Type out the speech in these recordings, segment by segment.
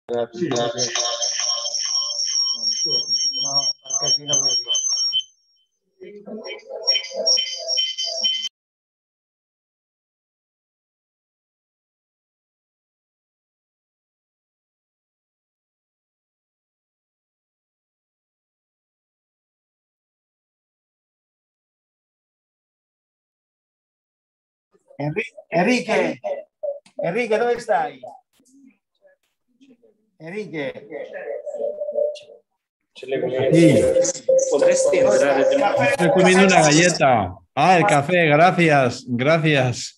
Sì, no, un casino quello. Enrique, dove stai? Enrique. Sí. Potresti entrare di nuovo? Estoy comiendo una galleta. Ah, el café, gracias, gracias.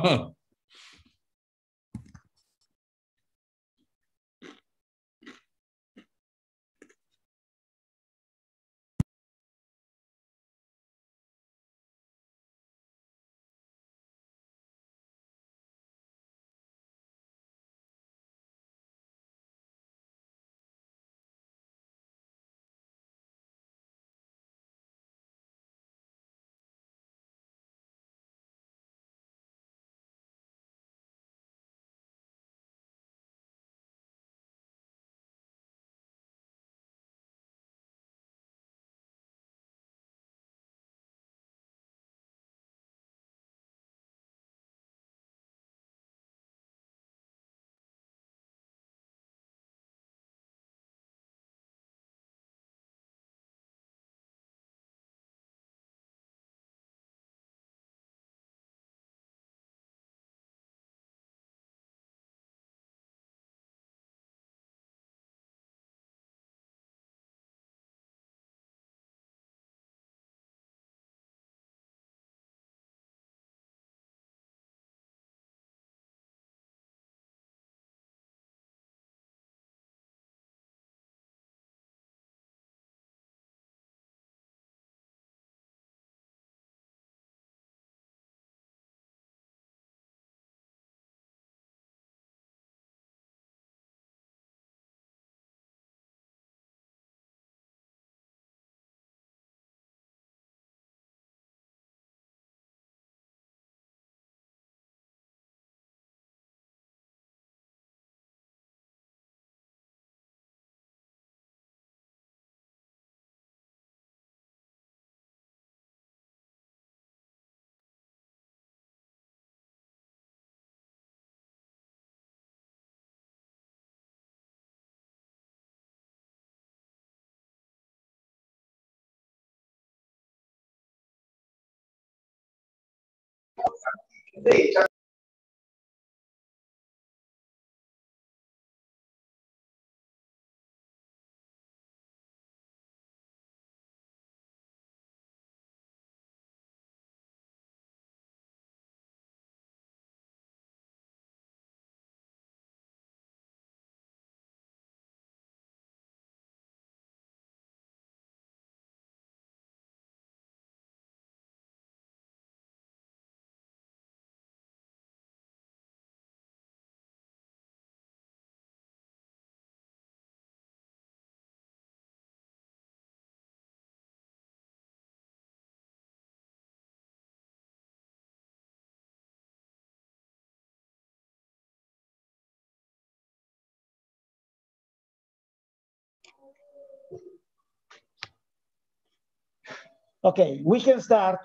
Okay, we can start.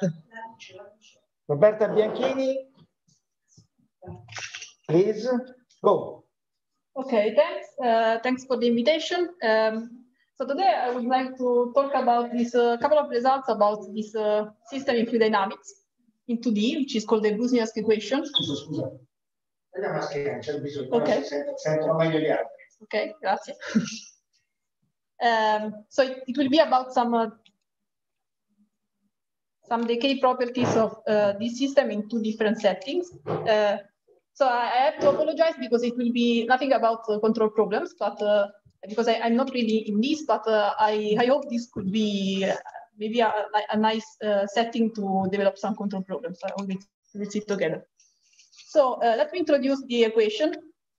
Roberta Bianchini, please go. Okay, thanks. Thanks for the invitation. So today I would like to talk about this couple of results about this system in fluid dynamics in 2D, which is called the Buzniak equation. Scusa. Okay. Sentono meglio gli altri. Okay, grazie. So it will be about some decay properties of this system in two different settings. So I have to apologize because it will be nothing about control problems, but because I'm not really in this, but I hope this could be maybe a nice setting to develop some control problems. So we'll sit together. So let me introduce the equation.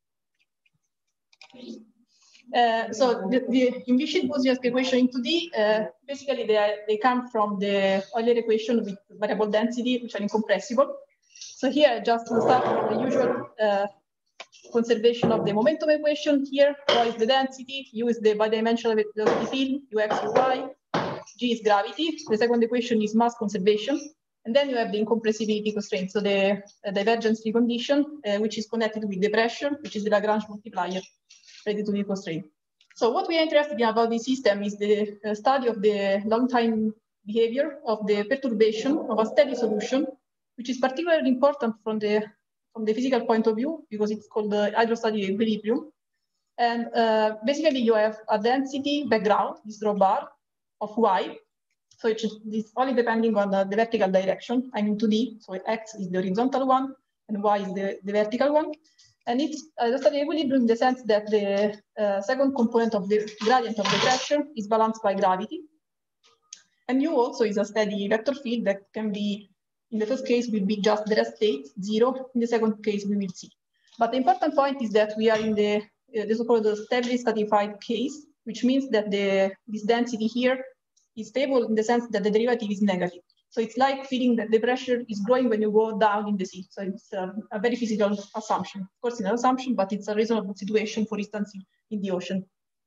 So the implicit Buzniak equation in 2D, basically they come from the Euler equation with variable density, which are incompressible. So here, just to start from the usual conservation of the momentum equation here. Y is the density, U is the bidimensional velocity field, Ux, Uy, G is gravity. The second equation is mass conservation. And then you have the incompressibility constraint, so the divergence condition, which is connected with the pressure, which is the Lagrange multiplier related to the constraint. So what we are interested in about this system is the study of the long time behavior of the perturbation of a steady solution, which is particularly important from the physical point of view, because it's called the hydrostatic equilibrium. And basically you have a density background, this draw bar of Y. So it's only depending on the vertical direction. I'm in 2D, so X is the horizontal one, and Y is the vertical one. And it's the static equilibrium in the sense that the second component of the gradient of the pressure is balanced by gravity. And U also is a steady vector field that can be, in the first case, will be just the rest state, 0. In the second case, we will see. But the important point is that we are in the so-called stably stratified case, which means that this density here is stable in the sense that the derivative is negative. So it's like feeling that the pressure is growing when you go down in the sea. So it's a very physical assumption. Of course, it's an assumption, but it's a reasonable situation, for instance, in the ocean.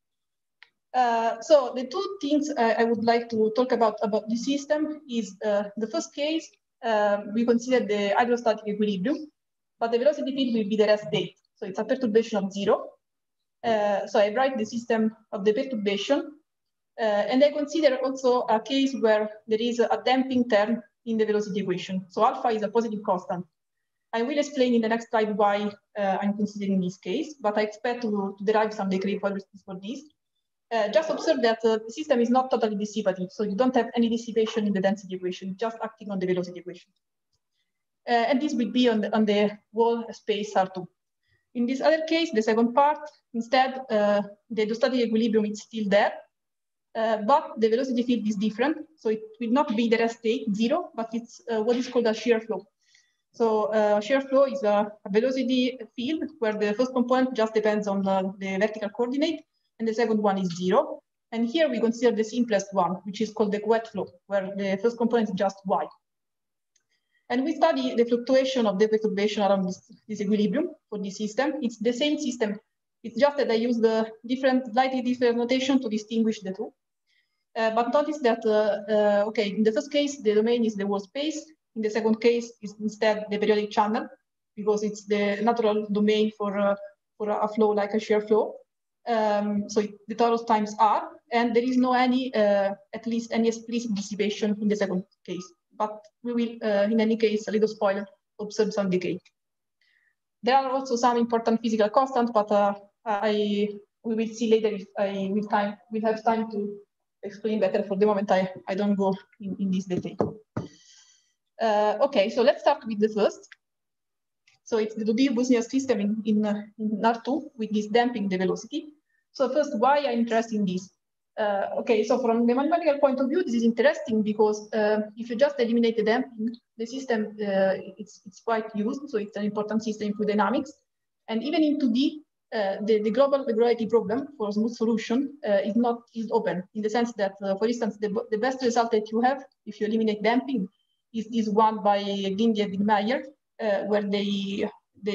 So the two things I would like to talk about the system is the first case, we consider the hydrostatic equilibrium, but the velocity field will be the rest state. So it's a perturbation of 0. So I write the system of the perturbation. And I consider also a case where there is a damping term in the velocity equation. So alpha is a positive constant. I will explain in the next slide why I'm considering this case, but I expect to derive some degree for this. Just observe that the system is not totally dissipative, so you don't have any dissipation in the density equation, just acting on the velocity equation. And this will be on the wall space R2. In this other case, the second part, instead, the hydrostatic equilibrium is still there. But the velocity field is different. So it will not be the rest state 0, but it's what is called a shear flow. So shear flow is a velocity field where the first component just depends on the vertical coordinate, and the second one is 0. And here we consider the simplest one, which is called the wet flow, where the first component is just Y. And we study the fluctuation of the perturbation around this equilibrium for this system. It's the same system. It's just that I use the slightly different notation to distinguish the two. But notice that, okay, in the first case, the domain is the wall space. In the second case, is instead the periodic channel, because it's the natural domain for a flow like a shear flow. So the torus times R, and there is no at least any explicit dissipation in the second case. But we will, in any case, a little spoiler, observe some decay. There are also some important physical constants, but we will see later if I will have time to explain better. For the moment, I don't go in this detail. Okay, so let's start with the first. So it's the Dubir-Busniak system in R2 with this damping the velocity. So first, why I'm interested in this? Okay, so from the mathematical point of view, this is interesting because if you just eliminate the damping, the system it's quite used, so it's an important system in fluid dynamics. And even in 2D, the global regularity problem for smooth solution is open in the sense that, for instance, the best result that you have if you eliminate damping is this one by Gindi and Meyer, where they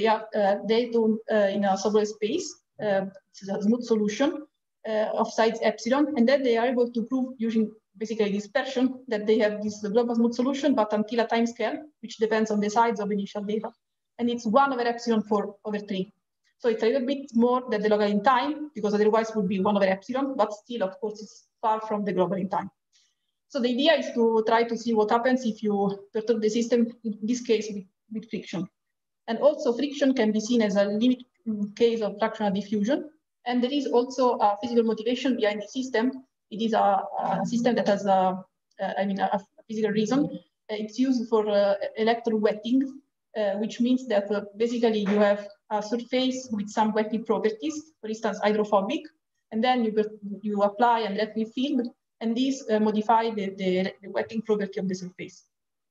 do in a Sobolev space, it's a smooth solution of size epsilon, and then they are able to prove using basically dispersion that they have this global smooth solution, but until a time scale, which depends on the size of initial data. And it's 1 over epsilon 4/3. So it's a little bit more than the local in time, because otherwise it would be 1 over epsilon, but still, of course, it's far from the global in time. So the idea is to try to see what happens if you perturb the system, in this case, with friction. And also friction can be seen as a limit in case of fractional diffusion. And there is also a physical motivation behind the system. It is a system that has a physical reason. It's used for electrowetting, which means that basically you have a surface with some wetting properties, for instance, hydrophobic, and then you apply an electric field, and these modify the wetting property of the surface.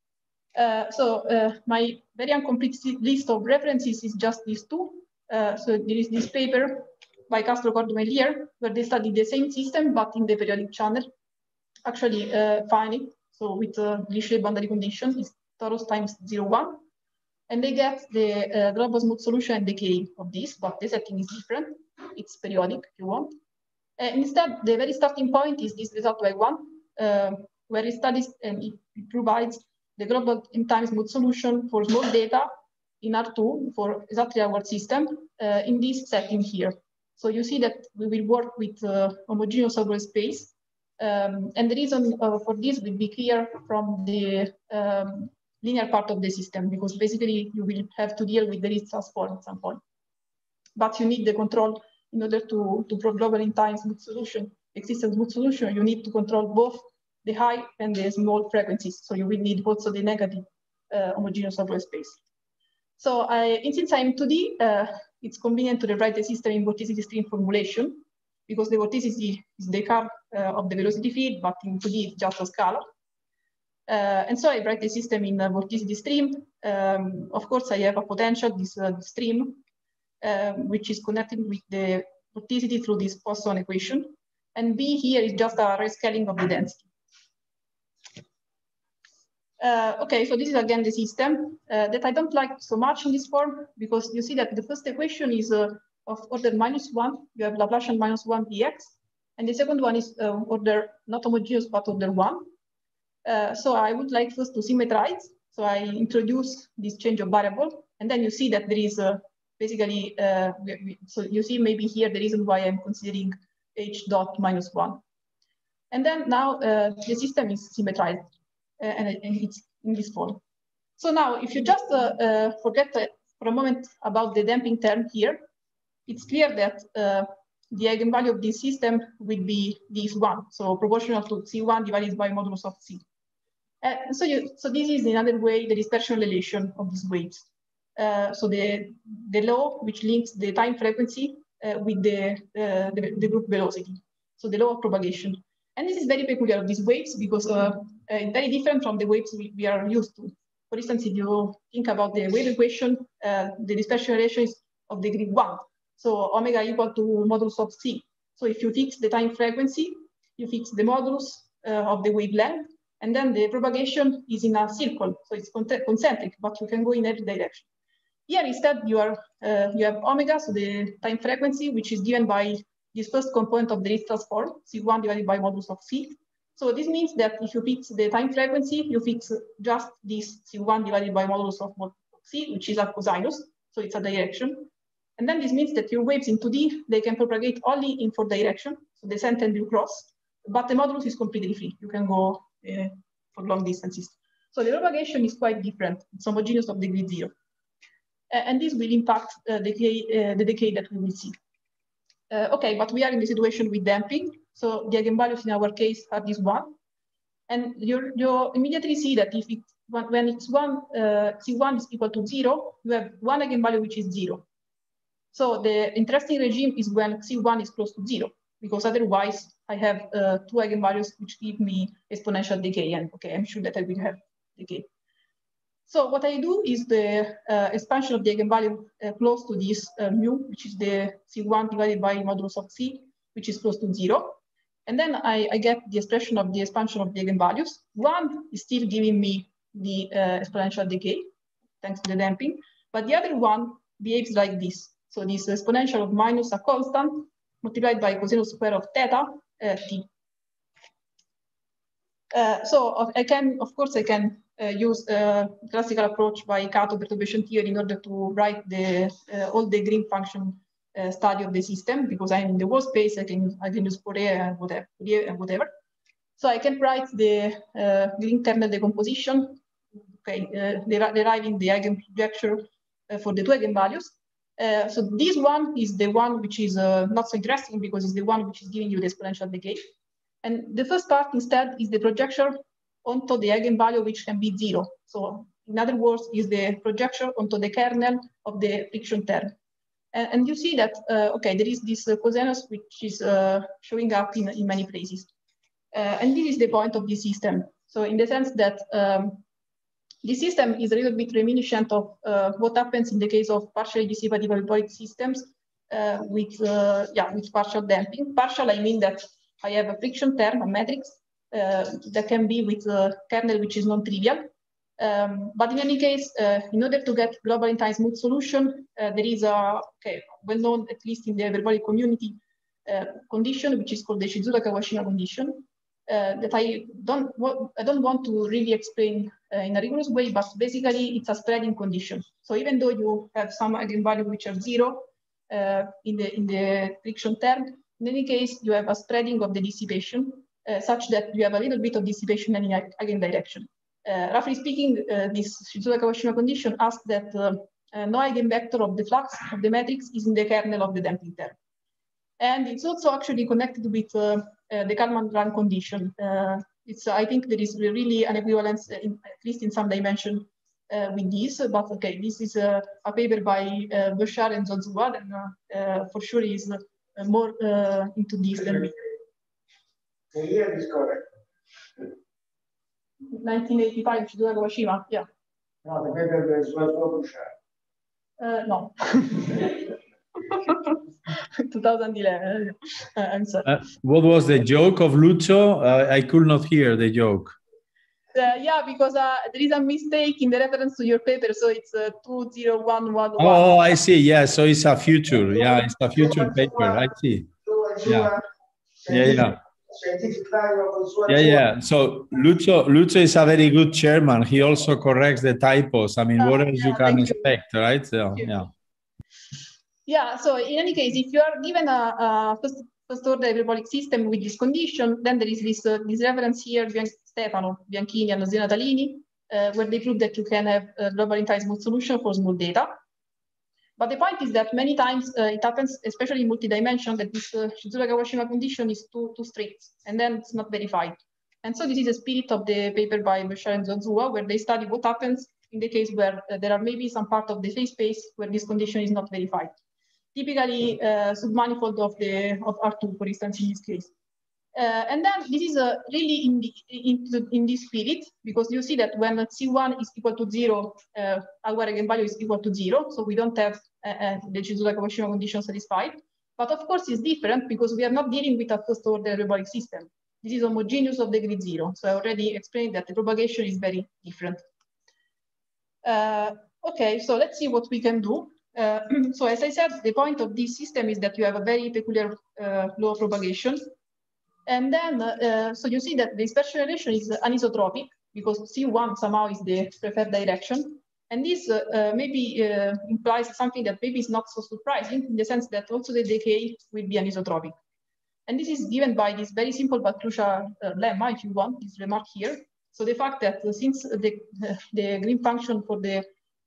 So my very incomplete list of references is just these two. So there is this paper by Castro Cordomelier, where they studied the same system, but in the periodic channel, actually finite, so with Dirichlet boundary condition is torus times 0, 1. and they get the global smooth solution and decay of this, but the setting is different. It's periodic if you want. Instead, the very starting point is this result Y1, where it studies and it provides the global in-time smooth solution for small data in R2 for exactly our system in this setting here. So you see that we will work with homogeneous overlay space. And the reason for this will be clear from the linear part of the system, because basically you will have to deal with the Ritz transform at some point. But you need the control in order to prove global in time smooth solution, existent smooth solution. You need to control both the high and the small frequencies. So you will need also the negative homogeneous overlay space. So since I'm 2D, it's convenient to rewrite the system in vorticity stream formulation, because the vorticity is the curve of the velocity field, but in 2D it's just a scalar. And so I write the system in a vorticity stream. Of course, I have a potential, this stream, which is connected with the vorticity through this Poisson equation. And B here is just a rescaling of the density. Okay, so this is again the system that I don't like so much in this form, because you see that the first equation is of order -1. You have Laplacian -1 dx. And the second one is order not homogeneous, but order 1. So I would like first to symmetrize. So I introduce this change of variable. And then you see that there is basically, so you see maybe here the reason why I'm considering h dot -1. And then now the system is symmetrized. And it's in this form. So now, if you just forget for a moment about the damping term here, it's clear that the eigenvalue of this system will be this one, so proportional to C1 divided by modulus of C. So this is another way the dispersion relation of these waves. So the law which links the time frequency with the group velocity, so the law of propagation. And this is very peculiar of these waves, because it's very different from the waves we are used to. For instance, if you think about the wave equation, the dispersion relation is of degree 1. So omega equal to modulus of C. So if you fix the time frequency, you fix the modulus of the wavelength, and then the propagation is in a circle. So it's concentric, but you can go in every direction. Here instead, you have omega, so the time frequency, which is given by this first component of the Ritz transform, C1 divided by modulus of C. So this means that if you fix the time frequency, you fix just this C1 divided by modulus of C, which is a cosinus, so it's a direction. And then this means that your waves in 2D, they can propagate only in 4 direction, so the center will cross, but the modulus is completely free. You can go for long distances. So the propagation is quite different. It's homogeneous of degree 0. And this will impact the decay that we will see. Okay, but we are in the situation with damping. So the eigenvalues in our case are this one. And you immediately see that if when it's C1 is equal to 0, you have one eigenvalue which is 0. So the interesting regime is when C1 is close to 0, because otherwise I have 2 eigenvalues which give me exponential decay. And okay, I'm sure that I will have decay. So what I do is the expansion of the eigenvalue close to this mu, which is the C1 divided by modulus of C, which is close to 0. And then I get the expression of the expansion of the eigenvalues. One is still giving me the exponential decay, thanks to the damping. But the other one behaves like this. So this exponential of minus a constant multiplied by cosinus square of theta t. So I can, of course, I can use a classical approach by Kato perturbation theory in order to write all the green function study of the system, because I'm in the wall space. I can use Fourier and whatever. So I can write the green kernel decomposition, okay, deriving the eigenconjecture for the 2 eigenvalues. So this one is the one which is not so interesting, because it's the one which is giving you the exponential decay. And the first part instead is the projection onto the eigenvalue, which can be 0. So in other words, is the projection onto the kernel of the friction term. And you see that, okay, there is this cosinus which is showing up in many places. And this is the point of this system. So in the sense that the system is a little bit reminiscent of what happens in the case of partially dissipative hyperbolic systems with partial damping. Partial, I mean that I have a friction term, a matrix, that can be with a kernel which is non-trivial. But in any case, in order to get global entire smooth solution, there is a well-known, at least in the hyperbolic community, condition which is called the Shizuda-Kawashima condition. That I don't want to really explain in a rigorous way, but basically it's a spreading condition. So even though you have some eigenvalues which are 0 in the friction term, in any case you have a spreading of the dissipation such that you have a little bit of dissipation in any eigendirection. Roughly speaking, this Shizuda-Kawashima condition asks that no eigenvector of the flux of the matrix is in the kernel of the damping term. And it's also actually connected with the Kalman-Rank condition. I think there is really an equivalence, at least in some dimension, with this. But okay, this is a paper by Bouchard and Zozua, and for sure is more into this than me. The year is correct. 1985, Shizuda-Kawashima, yeah. No, the paper is well Bouchard. No. 2011. I'm sorry. What was the joke of Lucio? I could not hear the joke. Yeah, because there is a mistake in the reference to your paper, so it's 20111. Oh, I see. Yeah, so it's a future. Yeah, it's a future paper. I see. Yeah, yeah. Yeah. So Lucio is a very good chairman. He also corrects the typos. I mean, what else you can expect, right? So, yeah. Yeah, so in any case, if you are given a first order hyperbolic system with this condition, then there is this reference here, Stefano, Bianchini, and Zio Natalini, where they prove that you can have a global entire smooth solution for small data. But the point is that many times it happens, especially in multi-dimension, that this Shizuda-Kawashima condition is too strict, and then it's not verified. And so this is the spirit of the paper by Bouchard and Zozua, where they study what happens in the case where there are maybe some part of the phase space where this condition is not verified. Typically submanifold of R2, for instance, in this case. And then this is really in this spirit, because you see that when C1 is equal to 0, our eigenvalue is equal to 0, so we don't have the Shizuda-Kawashima condition satisfied. But of course, it's different because we are not dealing with a first-order hyperbolic system. This is homogeneous of degree 0. So I already explained that the propagation is very different. Okay, so let's see what we can do. So as I said, the point of this system is that you have a very peculiar law of propagation. And then, so you see that the dispersion relation is anisotropic because C1 somehow is the preferred direction. And this maybe implies something that maybe is not so surprising in the sense that also the decay will be anisotropic. And this is given by this very simple but crucial lemma, if you want, this remark here. So the fact that since the Green function for the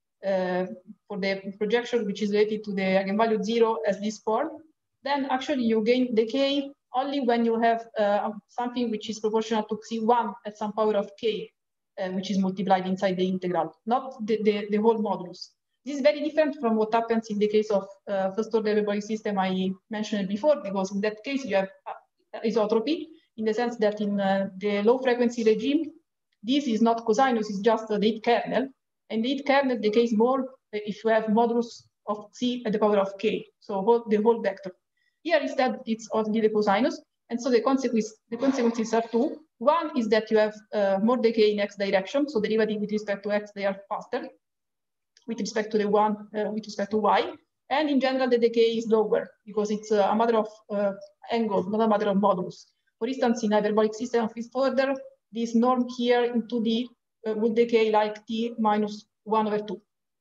projection, which is related to the eigenvalue 0 as this form, then actually you gain decay only when you have something which is proportional to C1 at some power of k, which is multiplied inside the integral, not the whole modulus. This is very different from what happens in the case of first-order hyperbolic system I mentioned before, because in that case you have isotropy, in the sense that in the low-frequency regime, this is not cosinus, it's just the 8 kernel, and the 8 kernel decays more if you have modulus of C at the power of k, so the whole vector. Here instead, it's only the cosinus, and so the consequences are two. One is that you have more decay in x direction, so derivative with respect to x, they are faster with respect to the one with respect to y, and in general the decay is lower because it's a matter of angle, not a matter of modulus. For instance, in hyperbolic system of fifth order, this norm here in 2D would decay like t minus 1/2.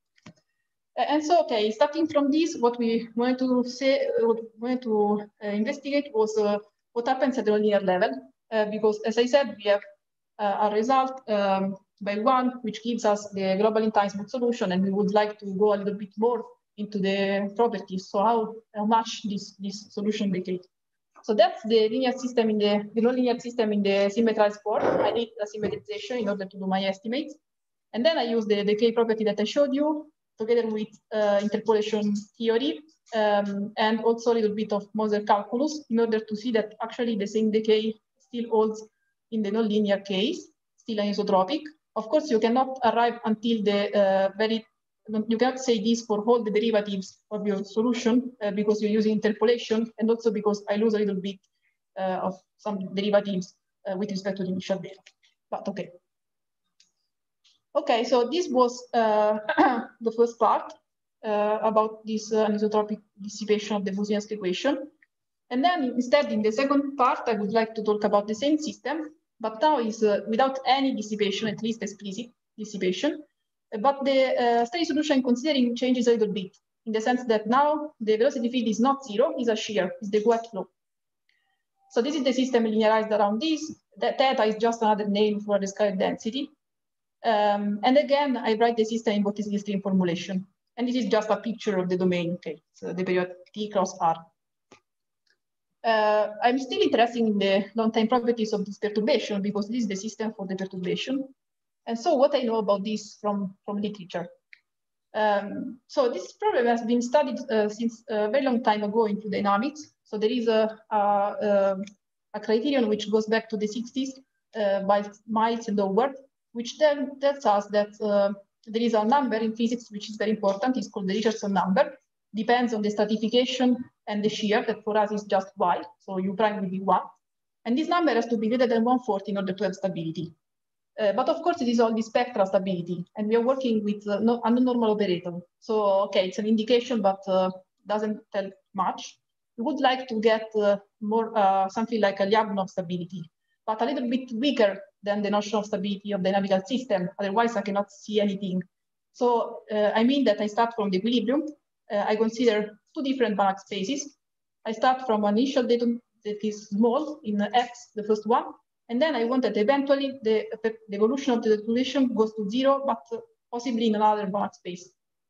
And so, okay, starting from this, what we wanted to say, investigate was what happens at the linear level, because as I said, we have a result by 1, which gives us the global entire smooth solution, and we would like to go a little bit more into the properties. So how much this solution decays. So that's the linear system in the nonlinear system in the symmetrized form. I did a symmetrization in order to do my estimates, and then I use the decay property that I showed you, together with interpolation theory, and also a little bit of Moser calculus in order to see that actually the same decay still holds in the nonlinear case, still anisotropic. Of course, you cannot arrive until the you cannot say this for all the derivatives of your solution because you're using interpolation, and also because I lose a little bit of some derivatives with respect to the initial data. But okay. Okay, so this was the first part about this anisotropic dissipation of the Boussinesq equation. And then instead, in the second part, I would like to talk about the same system, but now is without any dissipation, at least explicit dissipation. But the steady solution considering changes a little bit, in the sense that now the velocity field is not zero, it's a shear, it's the wet flow. So this is the system linearized around this. That theta is just another name for the scalar density. And again, I write the system in vorticity stream formulation. And this is just a picture of the domain, okay? So the period T cross R. I'm still interested in the long-time properties of this perturbation because this is the system for the perturbation. And so what I know about this from literature. So this problem has been studied since a very long time ago in fluid dynamics. So there is a criterion which goes back to the 60s by Miles and Howard, which then tells us that there is a number in physics which is very important. It's called the Richardson number. Depends on the stratification and the shear, that for us is just y, so u prime will be 1. And this number has to be greater than 140 in order to have stability. But of course, it is only spectral stability, and we are working with a non-normal operator. So, okay, it's an indication, but doesn't tell much. We would like to get more something like a Lyapunov stability, but a little bit weaker than the notion of stability of the dynamical system. Otherwise, I cannot see anything. So I mean that I start from the equilibrium. I consider two different Banach spaces. I start from an initial datum that is small in X, the first one, and then I want that eventually the evolution of the population goes to 0, but possibly in another Banach space.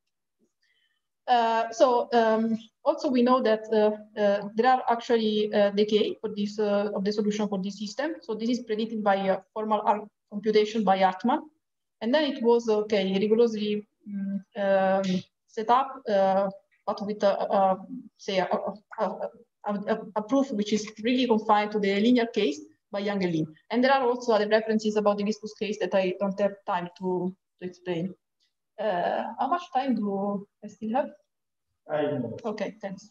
Also we know that there are actually decay for this of the solution for this system. So this is predicted by a formal computation by Hartmann, and then it was rigorously set up, but with say a proof which is really confined to the linear case by Yang and Lin. And there are also other references about the viscous case that I don't have time to explain. How much time do I still have? Okay, thanks.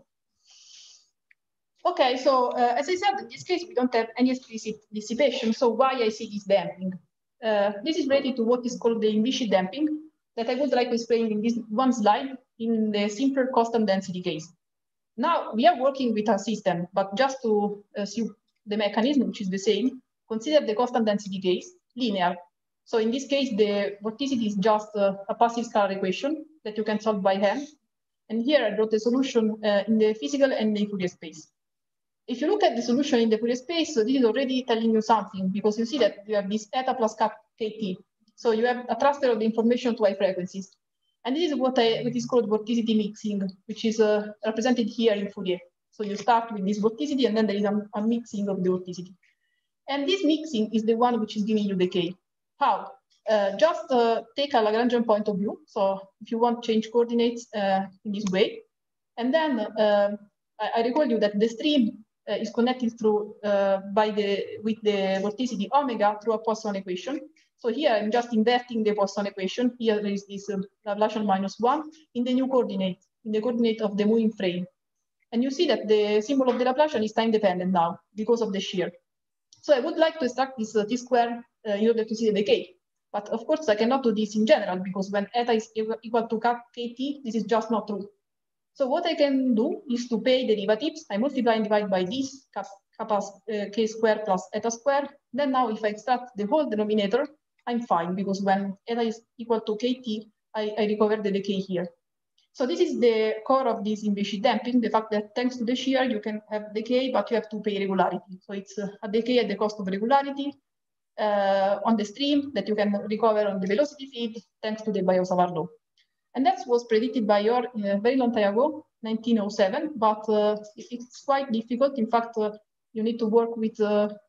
Okay, so as I said, in this case, we don't have any explicit dissipation. So why I see this damping? This is related to what is called the implicit damping that I would like to explain in this one slide in the simpler constant density case. Now, we are working with a system, but just to see the mechanism, which is the same, consider the constant density case linear. So in this case, the vorticity is just a passive scalar equation that you can solve by hand. And here I wrote the solution in the physical and the Fourier space. If you look at the solution in the Fourier space, so this is already telling you something, because you see that you have this eta plus kt. So you have a transfer of the information to high frequencies. And this is what is called vorticity mixing, which is represented here in Fourier. So you start with this vorticity, and then there is a mixing of the vorticity. And this mixing is the one which is giving you decay. How? Just take a Lagrangian point of view. So if you want change coordinates in this way, and then I recall you that the stream is connected through with the vorticity omega through a Poisson equation. So here I'm just inverting the Poisson equation. Here there is this Laplacian -1 in the new coordinate, in the coordinate of the moving frame. And you see that the symbol of the Laplacian is time dependent now because of the shear. So I would like to extract this t square in order to see the decay. But of course, I cannot do this in general because when eta is equal to kt, this is just not true. So what I can do is to pay derivatives. I multiply and divide by this k square plus eta square. Then now if I extract the whole denominator, I'm fine because when eta is equal to kt, I recover the decay here. So this is the core of this implicit damping, the fact that thanks to the shear, you can have decay, but you have to pay regularity. So it's a decay at the cost of regularity on the stream that you can recover on the velocity field thanks to the Biot-Savart law. And that was predicted by Orr a very long time ago, 1907, but it's quite difficult. In fact, you need to work with,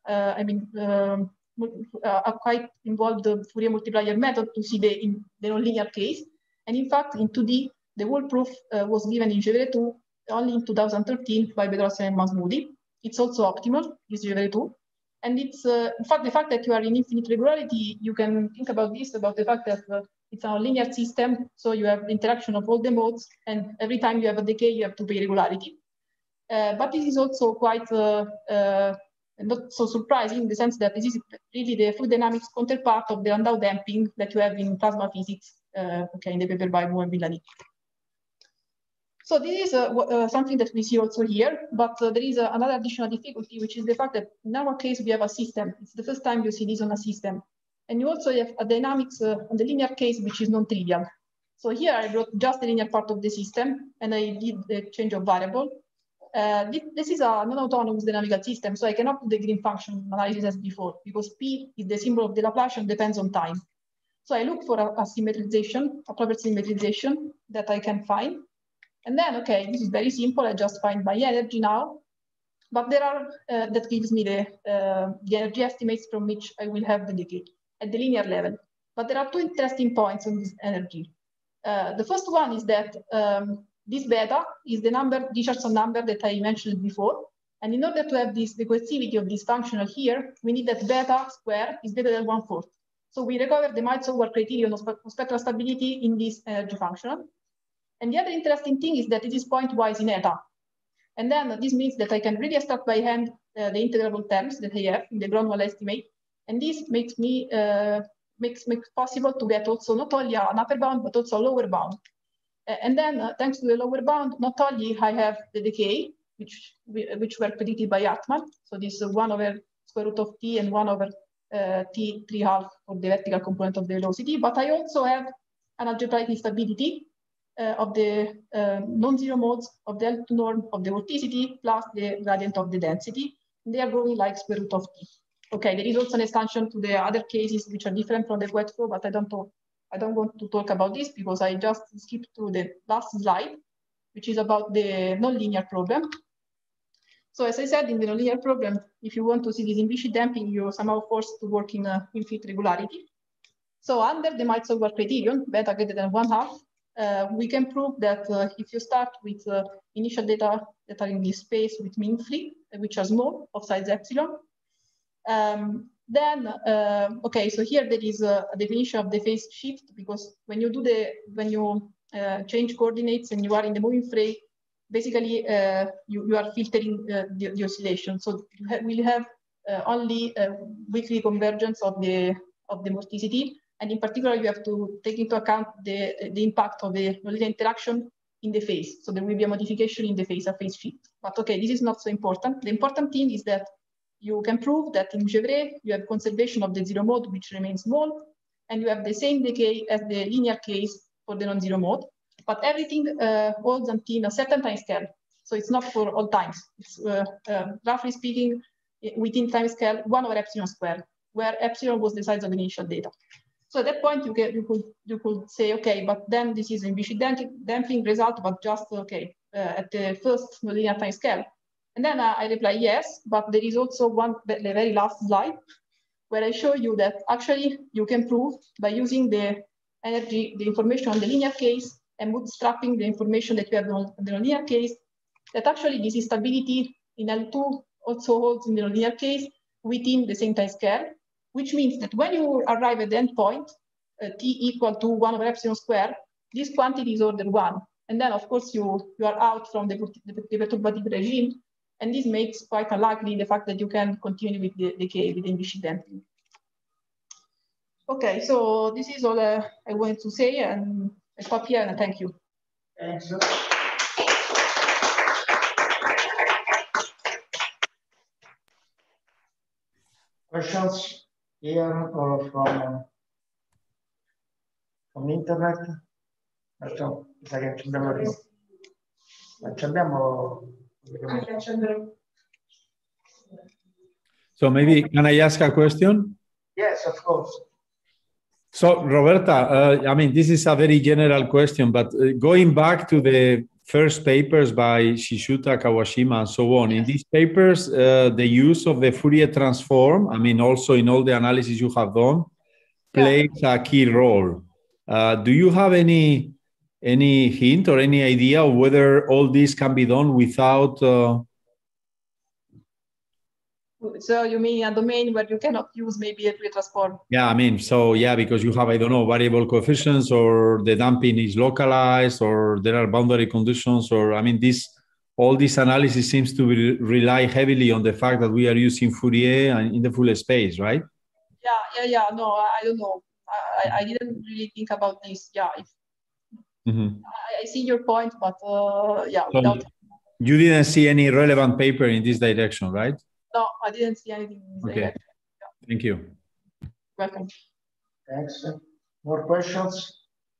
a quite involved Fourier multiplier method to see the nonlinear case. And in fact, in 2D, the whole proof was given in Gevrey 2 only in 2013 by Bedrosian and Masmoudi. It's also optimal, this Gevrey 2. And it's, in fact, the fact that you are in infinite regularity, you can think about this, about the fact that it's a linear system, so you have the interaction of all the modes, and every time you have a decay, you have to pay regularity. But this is also quite not so surprising in the sense that this is really the fluid dynamics counterpart of the Landau damping that you have in plasma physics, okay, in the paper by Moore and Villani. So this is something that we see also here, but there is another additional difficulty, which is the fact that in our case, we have a system. It's the first time you see this on a system. And you also have a dynamics on the linear case, which is non-trivial. So here I wrote just the linear part of the system, and I did the change of variable. This is a non-autonomous dynamical system, so I cannot do the green function analysis as before, because P is the symbol of the Laplacian, depends on time. So I look for a symmetrization, a proper symmetrization that I can find. And then, okay, this is very simple. I just find my energy now. But there are, that gives me the energy estimates from which I will have the decay at the linear level. But there are two interesting points on this energy. The first one is that this beta is the number, Richardson number that I mentioned before. And in order to have this, the coercivity of this functional here, we need that beta square is greater than 1/4. So we recover the Miles-Howard criterion of spectral stability in this energy function. And the other interesting thing is that it is pointwise in eta. And then this means that I can really extract by hand the integrable terms that I have in the Gronwall estimate. And this makes me makes possible to get also not only an upper bound, but also a lower bound. And then thanks to the lower bound, not only I have the decay, which were predicted by Hartmann. So this 1/√t and 1/t3/2 for the vertical component of the velocity, but I also have an algebraic instability of the non-zero modes of the L2 norm of the vorticity plus the gradient of the density. And they are growing like √t. Okay, there is also an extension to the other cases which are different from the wet flow, but I don't want to talk about this because I just skipped through the last slide, which is about the nonlinear problem. So as I said, in the nonlinear problem, if you want to see this implicit damping, you're somehow forced to work in infinite regularity. So under the Miles-Howard criterion, beta greater than 1/2, we can prove that if you start with initial data that are in this space with mean free, which are small of size epsilon, then okay, so here there is a definition of the phase shift, because when you do change coordinates and you are in the moving frame, basically you are filtering the oscillation. So we'll have only weakly convergence of the vorticity. And in particular, you have to take into account the impact of the nonlinear interaction in the phase. So there will be a modification in the phase, a phase shift. But okay, this is not so important. The important thing is that you can prove that in Gevrey, you have conservation of the zero mode, which remains small, and you have the same decay as the linear case for the non-zero mode. But everything holds until a certain time scale. So it's not for all times. It's roughly speaking, within time scale 1/epsilon², where epsilon was the size of the initial data. So at that point, you could say, okay, but then this is implicit damping result, but just okay at the first nonlinear time scale. And then I reply yes, but there is also the very last slide where I show you that actually you can prove by using the information on the linear case and bootstrapping the information that you have on the nonlinear case, that actually this instability in L2 also holds in the nonlinear case within the same time scale, which means that when you arrive at the endpoint, t equal to 1/epsilon², this quantity is order 1. And then, of course, you are out from the perturbative regime. And this makes quite unlikely the fact that you can continue with the decay, with the implicit damping. Okay, so this is all I wanted to say, and I stop here and thank you. Thanks. Questions here or from internet? Adesso mi sa che abbiamo So maybe, can I ask a question? Yes, of course. So Roberta, I mean, this is a very general question, but going back to the first papers by Shishuta, Kawashima, and so on, in these papers, the use of the Fourier transform, I mean, also in all the analysis you have done, plays a key role. Do you have any hint or any idea of whether all this can be done without... So you mean a domain where you cannot use maybe a Fourier transform? Yeah, I mean, so yeah, because you have, I don't know, variable coefficients, or the damping is localized, or there are boundary conditions, or I mean, this all this analysis seems to rely heavily on the fact that we are using Fourier and in the full space, right? Yeah. No, I don't know. I didn't really think about this. Yeah, I see your point, but yeah, so without. You didn't see any relevant paper in this direction, right? No, I didn't see anything in this direction. Yeah. Thank you. Welcome. Thanks. More questions?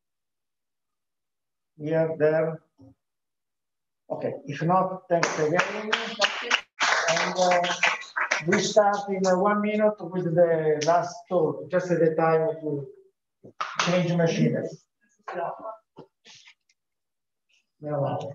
Here, there. Okay, if not, thanks again. And we start in 1 minute with the last talk, just at the time to change machines. No.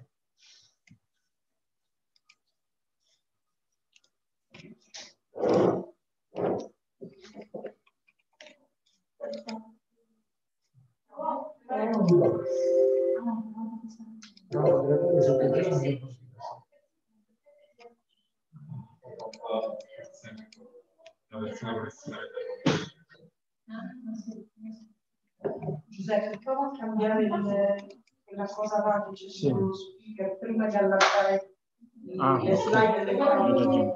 Giuseppe, prova a cambiare quella cosa là che c'è sullo speaker prima di allargare le slide delle parole.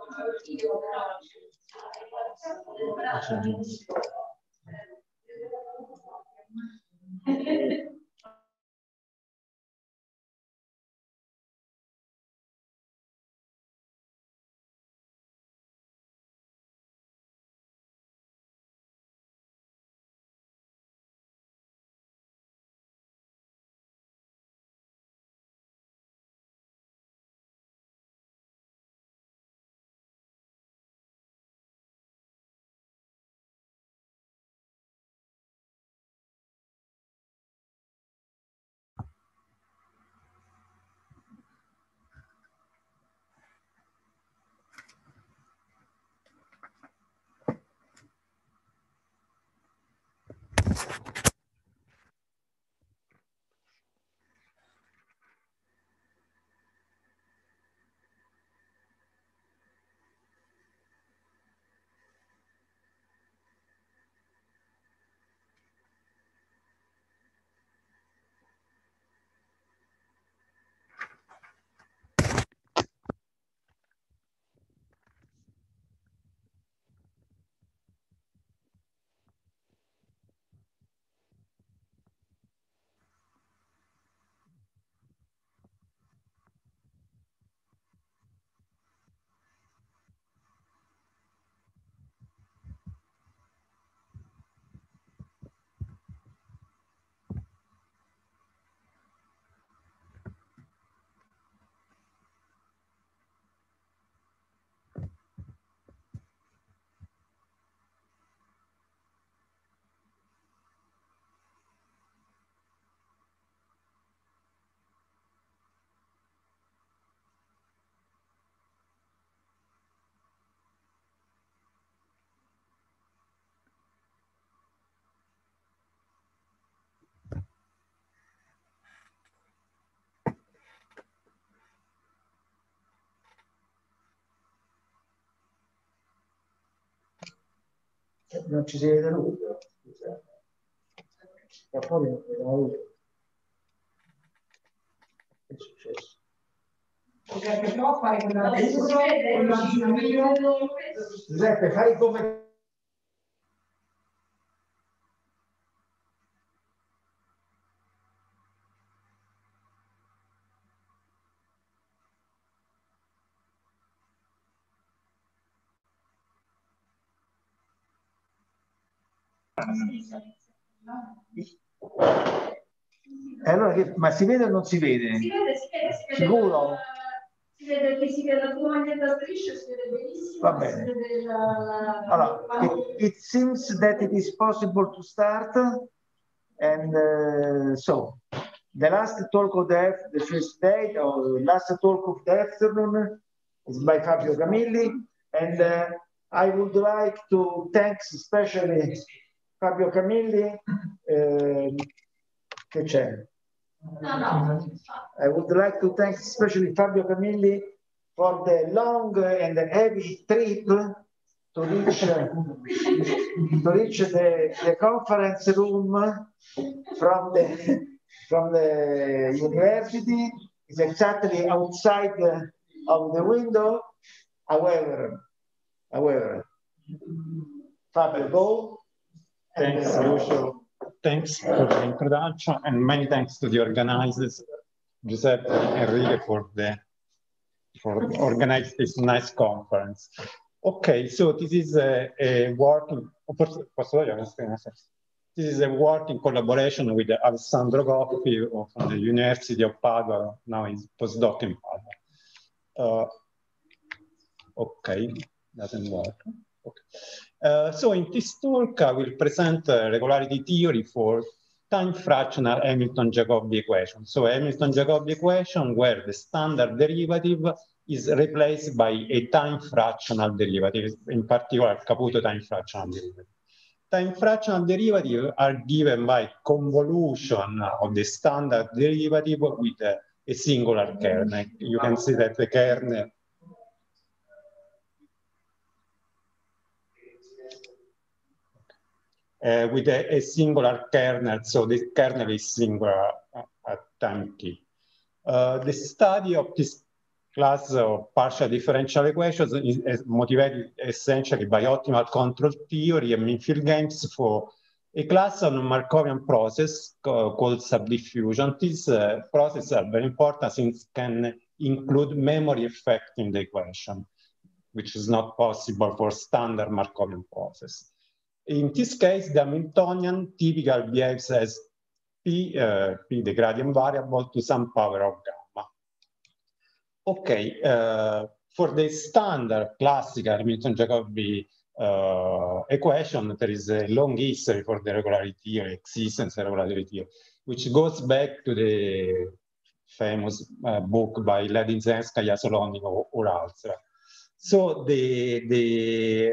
Non ci si vede lui, però. Da fuori non vedo lui. Che è successo? Giuseppe, prova a fare quella Giuseppe, fai come... Allora, ma si vede o non si vede? Si vede. Sicuro? Si vede che si vede la tua maglietta a strisce, si vede benissimo. Va bene. Allora, it seems that it is possible to start, and so the last talk of the first day, or the last talk of the afternoon, is by Fabio Camilli, and I would like to thank especially Fabio Camilli. Che c'è? I would like to thank especially Fabio Camilli for the long and heavy trip to reach the conference room from the university is exactly outside of the window. However, Fabio, go. Thanks, Lucio. Thanks for the introduction, and many thanks to the organizers, Giuseppe and Enrique, for organizing this nice conference. Okay, so this is a work in collaboration with Alessandro Goffi from the University of Padua. Now he's postdoc in Padua. Okay, doesn't work. Okay. So in this talk, I will present regularity theory for time fractional Hamilton-Jacobi equation. So Hamilton-Jacobi equation where the standard derivative is replaced by a time fractional derivative, in particular Caputo time fractional derivative. Time fractional derivatives are given by convolution of the standard derivative with a singular kernel. You can see that the kernel with a singular kernel, so the kernel is singular at time t. The study of this class of partial differential equations is motivated essentially by optimal control theory and mean-field games for a class of Markovian process called subdiffusion. These processes are very important since can include memory effect in the equation, which is not possible for standard Markovian process. In this case, the Hamiltonian typically behaves as P, the gradient variable, to some power of gamma. Okay, for the standard classical Hamilton-Jacobi equation, there is a long history for the regularity theory, existence of regularity theory, which goes back to the famous book by Ledzinskaya, Solonyik, or Alzer. So the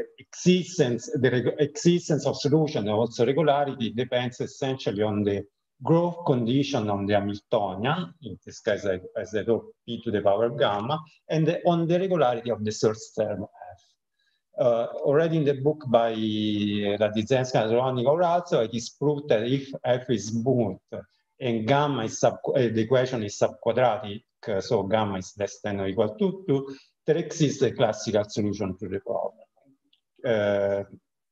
existence of solution and also regularity depends essentially on the growth condition on the Hamiltonian, in this case as I do p to the power gamma, and on the regularity of the source term f. Already in the book by Ledzinskaya, Solonyik, or also it is proved that if f is smooth and gamma is the equation is subquadratic, so gamma is less than or equal to 2, there exists a classical solution to the problem.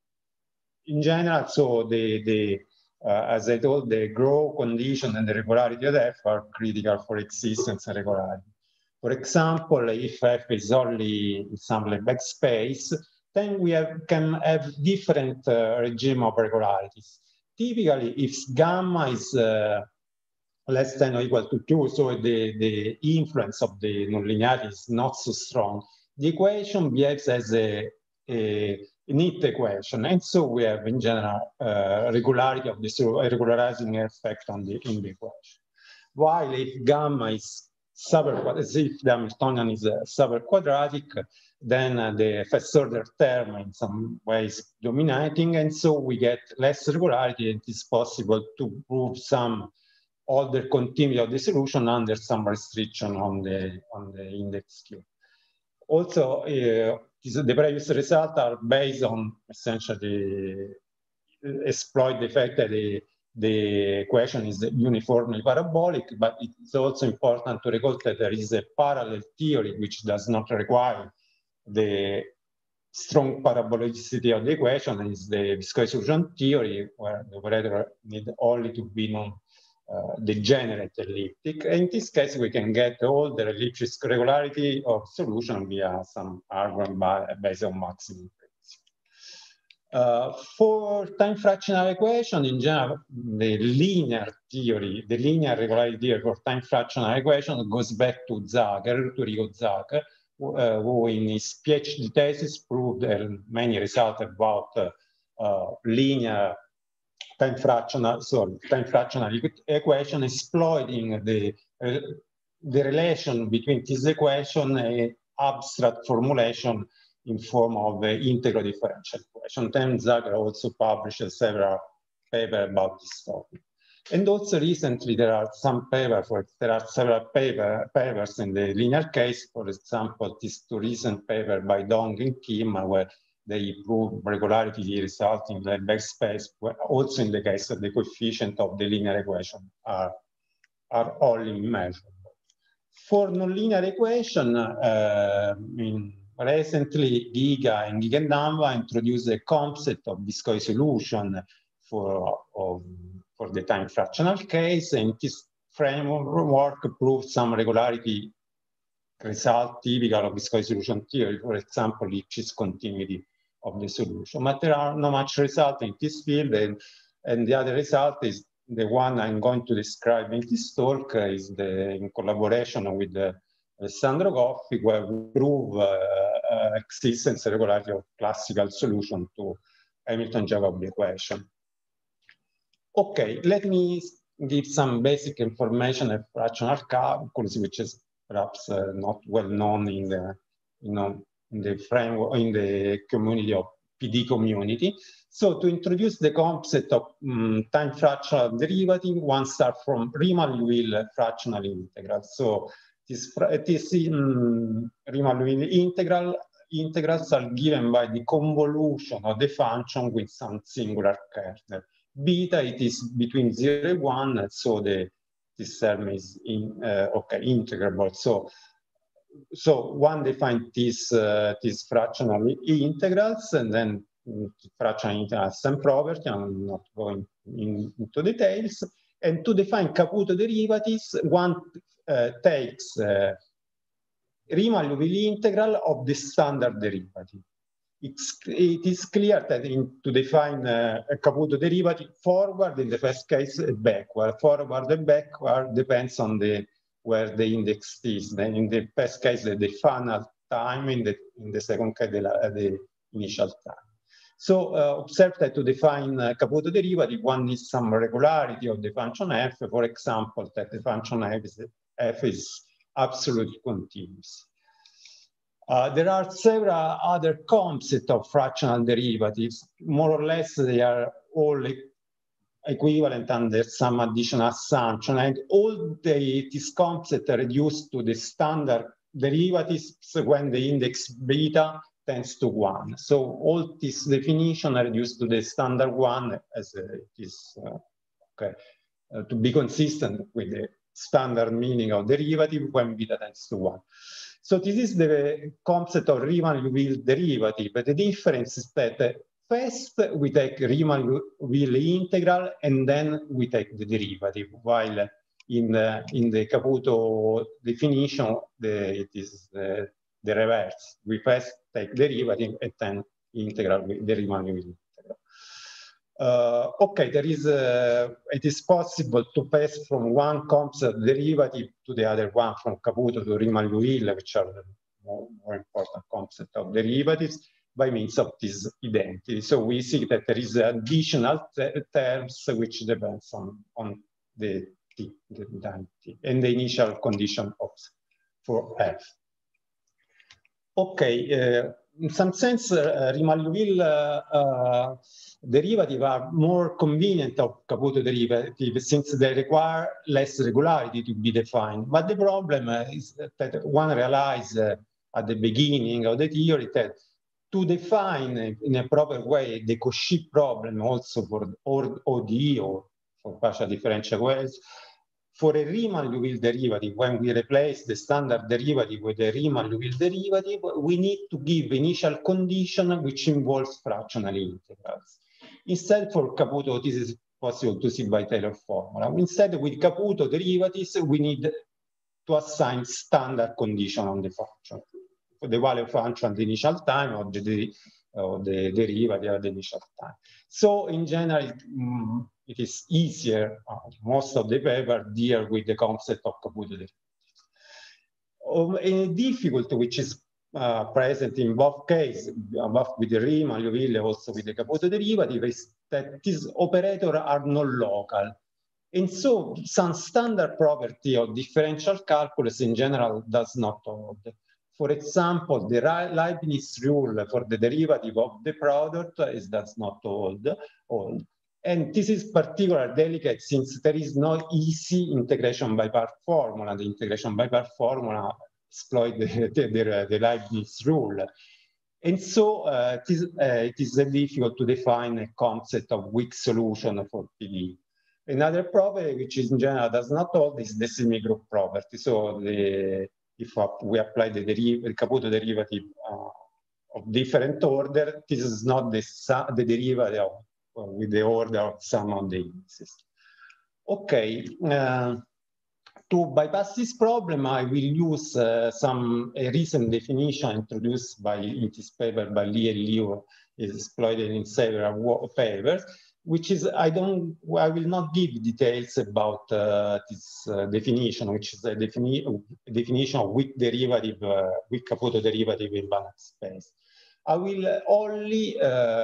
In general, so as I told, the growth condition and the regularity of f are critical for existence and regularity. For example, if f is only some Lebesgue space, then we can have different regime of regularities. Typically, if gamma is less than or equal to 2, so the influence of the nonlinearity is not so strong, the equation behaves as a neat equation. And so we have, in general, regularity of the regularizing effect in the equation. While if gamma is if the Hamiltonian is subquadratic, then the first order term in some ways dominating, and so we get less regularity, and it is possible to prove some order continuity of the solution under some restriction on the index Q. Also, the previous results are based on essentially exploit the fact that the equation is uniformly parabolic, but it's also important to recall that there is a parallel theory which does not require the strong parabolicity of the equation, and is the viscous solution theory, where the operator need only to be degenerate elliptic. In this case, we can get all the elliptic regularity of solution via some argument based on maximum principle. For time fractional equation, in general, the linear regularity theory for time fractional equation goes back to Zager, to Rigo Zager, who in his PhD thesis proved many results about linear time fractional equation, exploiting the relation between this equation and abstract formulation in form of the integral differential equation. Then Zager also published several papers about this topic. And also recently there are some papers, there are several papers in the linear case. For example, these two recent papers by Dong and Kim, where they prove regularity resulting in Lebesgue space, where also in the case of the coefficient of the linear equation are only measurable. For nonlinear equation, recently Giga and Gigandanva introduced a concept of viscous solution for the time fractional case, and this framework proves some regularity result typical of viscous solution theory, for example, Lipschitz continuity of the solution. But there are not much result in this field, and the other result is the one I'm going to describe in this talk, is in collaboration with Alessandro Goffi, where we prove existence and regularity of classical solution to Hamilton-Jacobi equation. Okay, let me give some basic information of fractional calculus, which is perhaps not well known in the framework, in the community of PD community. So to introduce the concept of time fractional derivative, one starts from Riemann-Liouville fractional integral. So this Riemann-Liouville integrals are given by the convolution of the function with some singular kernel. Beta, it is between 0 and 1, so this term is integrable. So one defines these fractional integrals, and then fractional integrals and property. I'm not going into details. And to define Caputo derivatives, one takes Riemann-Liouville integral of the standard derivative. It is clear that to define a Caputo derivative, forward in the first case, backward. Forward and backward depends on where the index is. Then in the first case, the final time, in the second case, the initial time. So observe that to define Caputo derivative, one needs some regularity of the function f. For example, that the function f is absolutely continuous. There are several other concepts of fractional derivatives. More or less, they are all equivalent under some additional assumption. And all these concepts are reduced to the standard derivatives when the index beta tends to 1. So all these definitions are reduced to the standard one as it is, to be consistent with the standard meaning of derivative when beta tends to 1. So this is the concept of Riemann-Liouville derivative. But the difference is that first we take Riemann-Liouville integral and then we take the derivative, while in the Caputo definition, it is the reverse. We first take derivative and then integral with the Riemann-Liouville integral. It is possible to pass from one concept derivative to the other one, from Caputo to Riemann-Liouville, which are the more important concept of derivatives, by means of this identity. So we see that there is additional terms which depends on the identity and the initial condition for f. Okay. In some sense, Riemann-Liouville derivatives are more convenient of Caputo derivatives since they require less regularity to be defined. But the problem is that one realized at the beginning of the theory that to define in a proper way the Cauchy problem also for ODE, or for partial differential equations, for a Riemann-Liouville derivative, when we replace the standard derivative with a Riemann-Liouville derivative, we need to give initial condition which involves fractional integrals. Instead, for Caputo, this is possible to see by Taylor formula. Instead, with Caputo derivatives, we need to assign standard condition on the function, for the value of function at the initial time, or the derivative at the initial time. So in general, it is easier, most of the paper deal with the concept of Caputo derivative. A difficulty which is present in both cases, both with the Riemann-Liouville, also with the Caputo derivative, is that these operators are non-local. And so some standard property of differential calculus in general does not hold. For example, the Leibniz rule for the derivative of the product does not hold. And this is particularly delicate since there is no easy integration by part formula. The integration by part formula exploits the Leibniz rule. And so it is difficult to define a concept of weak solution for PD. Another property, which is in general does not hold, is the semigroup property. So if we apply the Caputo derivative of different order, this is not the derivative with the order of some of the indices. Okay, to bypass this problem, I will use a recent definition introduced in this paper by Lee and Liu, is exploited in several papers, which is, I will not give details about this definition, which is a definition of weak derivative, weak Caputo derivative in Banach space. I will only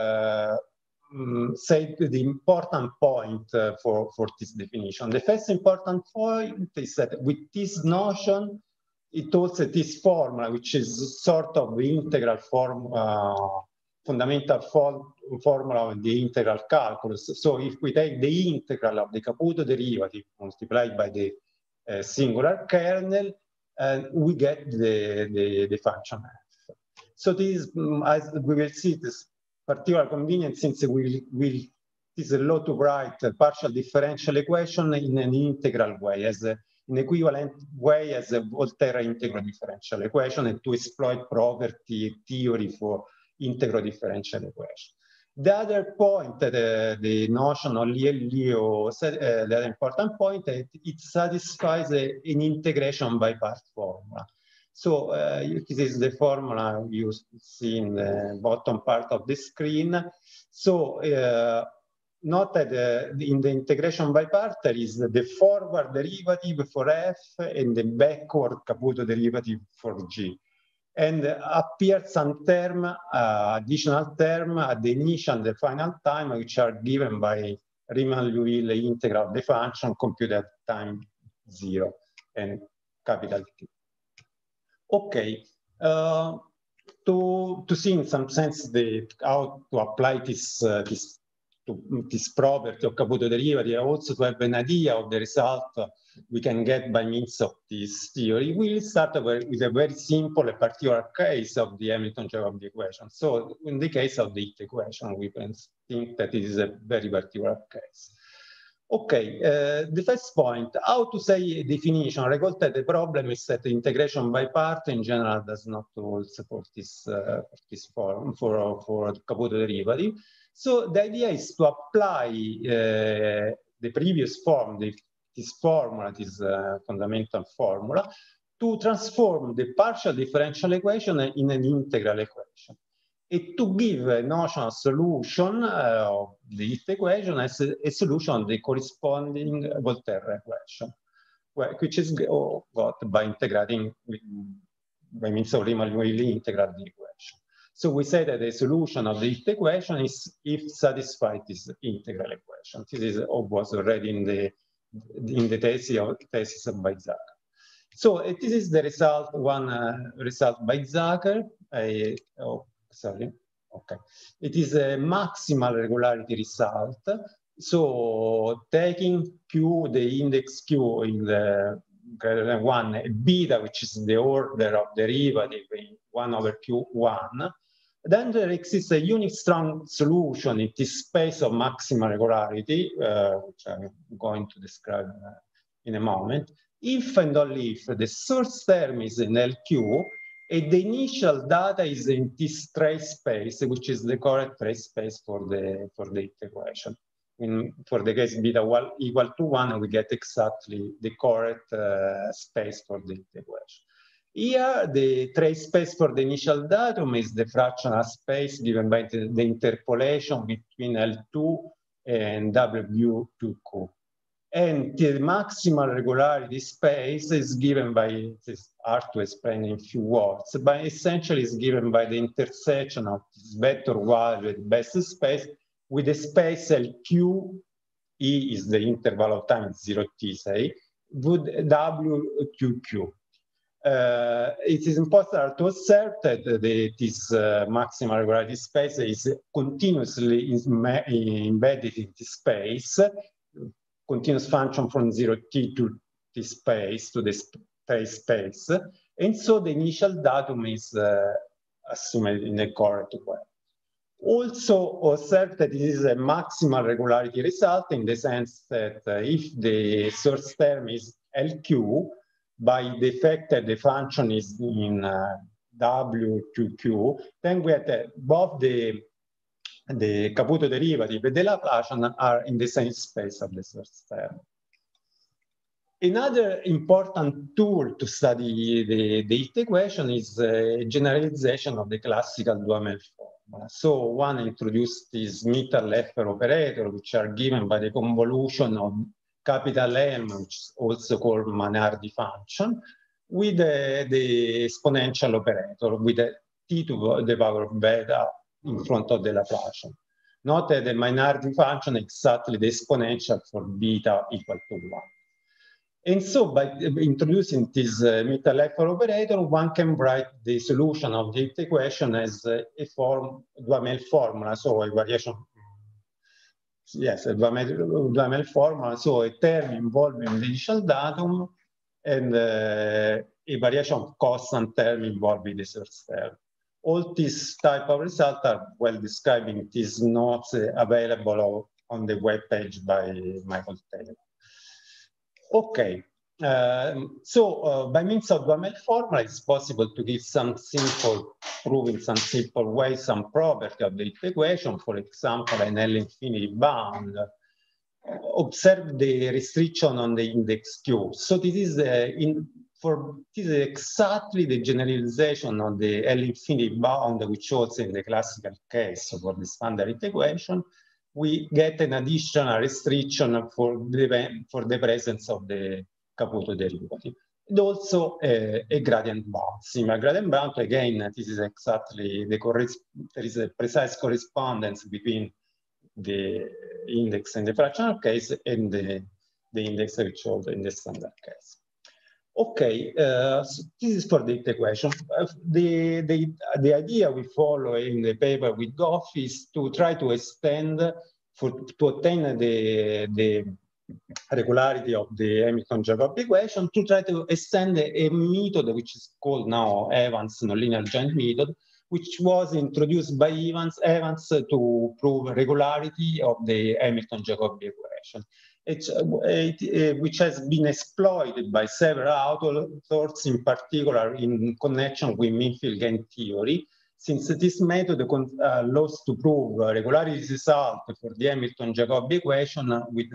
say the important point for this definition. The first important point is that with this notion, it also this formula, which is sort of the integral form, fundamental formula of the integral calculus. So if we take the integral of the Caputo derivative multiplied by the singular kernel, we get the function f. So this is, as we will see, this particular convenient since it is allowed to write a partial differential equation in an integral way, as an equivalent way as a Volterra integral differential equation, and to exploit property theory for integral differential equation. The other point that the notion of Leo said, the other important point, that it satisfies an integration by part formula. So this is the formula you see in the bottom part of the screen. So note that in the integration by part, there is the forward derivative for f and the backward Caputo derivative for g. And appears some term, additional term at the initial and the final time, which are given by Riemann-Liouville integral of the function computed at time 0 and capital T. Okay, to see in some sense how to apply this property of Caputo derivative, also to have an idea of the result we can get by means of this theory, we'll start with a very simple and particular case of the Hamilton-Jacobi equation. So in the case of the equation, we can think that it is a very particular case. Okay, the first point, how to say a definition. Recall that the problem is that the integration by part in general does not hold for this form, for the Caputo derivative. So the idea is to apply the previous form, this formula, this fundamental formula, to transform the partial differential equation in an integral equation. And to give a notional solution of the equation as a solution of the corresponding Volterra equation, which is got by integrating by means of Riemann-Liouville integral the equation. So we say that the solution of the equation is if satisfied this integral equation. This is was already in the thesis of Weizsäcker. So this is the result, one result by Zacher. Sorry, okay. It is a maximal regularity result. So taking Q, the index Q in the greater than 1, beta, which is the order of derivative in 1 over Q1, then there exists a unique strong solution in this space of maximal regularity, which I'm going to describe in a moment, if and only if the source term is in LQ, and the initial data is in this trace space, which is the correct trace space for the equation. For the case beta equal to 1, we get exactly the correct space for the equation. Here, the trace space for the initial datum is the fractional space given by the interpolation between L2 and W2Q. And the maximal regularity space is given by, it's hard to explain in few words, but essentially is given by the intersection of this vector value at best space with the space LQ, E is the interval of time 0t, say, with WQQ. It is important to observe that this maximal regularity space is continuously embedded in this space, continuous function from 0t to this space, to the trace space. And so the initial datum is assumed in a correct way. Also observe that this is a maximal regularity result in the sense that if the source term is LQ, by the fact that the function is in W to Q, then we have that both the Caputo derivative and the Laplacian are in the same space of the source term. Another important tool to study the heat equation is generalization of the classical Duhamel formula. So one introduced this Mitter-Leffler operator, which are given by the convolution of capital M, which is also called Mainardi function, with the exponential operator, with a t to the power of beta in front of the Laplacian. Note that the Mainardi function is exactly the exponential for beta equal to 1. And so by introducing this Mitter-Leffler operator, one can write the solution of the heat equation as a Duhamel formula, so a variation, yes, a Duhamel formula, so a term involving the initial datum and a variation of constant term involving the source term. All these type of results are well described in these notes available on the web page by Michael Taylor. Okay, by means of Duhamel formula, it's possible to give prove in some simple way some property of the heat equation, for example, an L infinity bound. Observe the restriction on the index Q. So this is exactly the generalization of the L infinity bound which was in the classical case for the standard heat equation. We get an additional restriction for the presence of the Caputo derivative. And also a gradient bound. Similar gradient bound, again, this is exactly there is a precise correspondence between the index in the fractional case and the index which holds in the standard case. Okay, so this is for the heat equation. The idea we follow in the paper with Goff is to try to extend, to obtain the regularity of the Hamilton-Jacobi equation, to try to extend a method which is called now Evans nonlinear joint method, which was introduced by Evans to prove regularity of the Hamilton-Jacobi equation. Which has been exploited by several authors, in particular in connection with mean-field gain theory, since this method allows to prove regularity result for the Hamilton-Jacobi equation with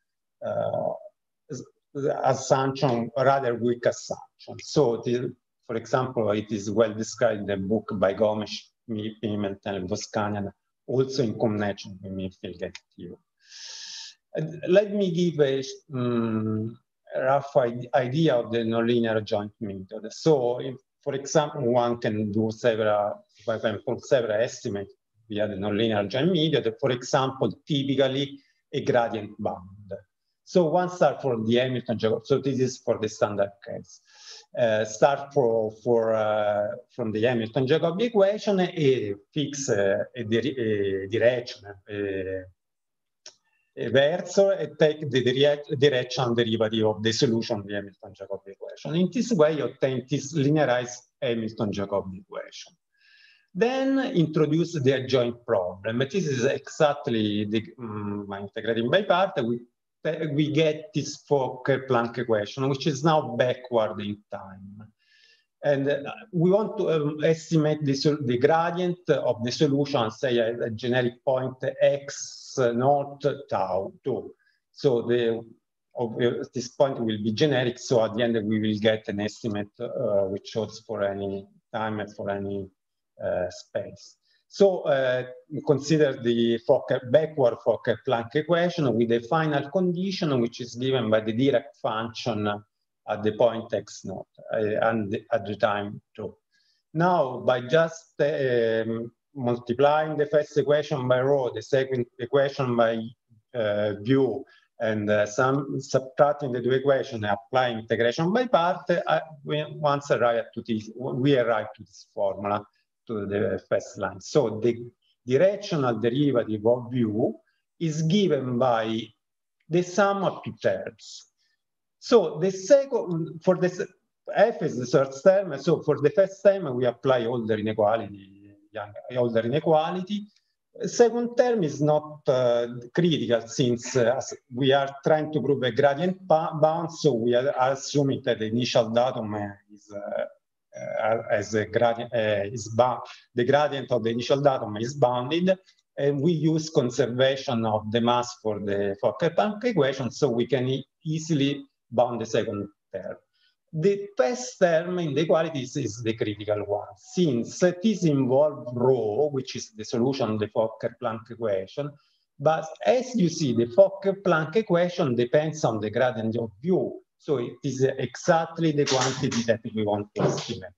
assumption, rather weak assumption. So, for example, it is well described in the book by Gomes, Pimentel, and Voskanian, also in connection with mean-field gain theory. Let me give a rough idea of the nonlinear joint method. So, for example, one can do several estimates via the nonlinear joint method. For example, typically a gradient bound. So one start for the Hamilton-Jacobi. So this is for the standard case. Start from the Hamilton-Jacobi equation, fix a direction. Verso and take the direction derivative of the solution of the Hamilton-Jacobi equation. In this way, you obtain this linearized Hamilton-Jacobi equation. Then introduce the adjoint problem. This is exactly my integrating by part. We get this Fokker-Planck equation, which is now backward in time. And we want to estimate the gradient of the solution, say at a generic point x naught tau 2. So this point will be generic. So at the end, we will get an estimate which holds for any time and for any space. So consider the backward Fokker-Planck equation with a final condition, which is given by the Dirac function at the point x naught and at the time 2. Now, by just multiplying the first equation by rho, the second equation by view, and subtracting the two equations and applying integration by part, we arrive to this formula, to the first line. So the directional derivative of u is given by the sum of two terms. So the second, for this f is the third term, so for the first term we apply Holder inequality, Second term is not critical since we are trying to prove a gradient bound, so we are assuming that the initial datum is as a gradient is bound. The gradient of the initial datum is bounded, and we use conservation of the mass for the Fokker-Planck equation, so we can easily bound the second term. The first term in the equalities is the critical one, since this involves rho, which is the solution of the Fokker-Planck equation. But as you see, the Fokker-Planck equation depends on the gradient of U. So it is exactly the quantity that we want to estimate.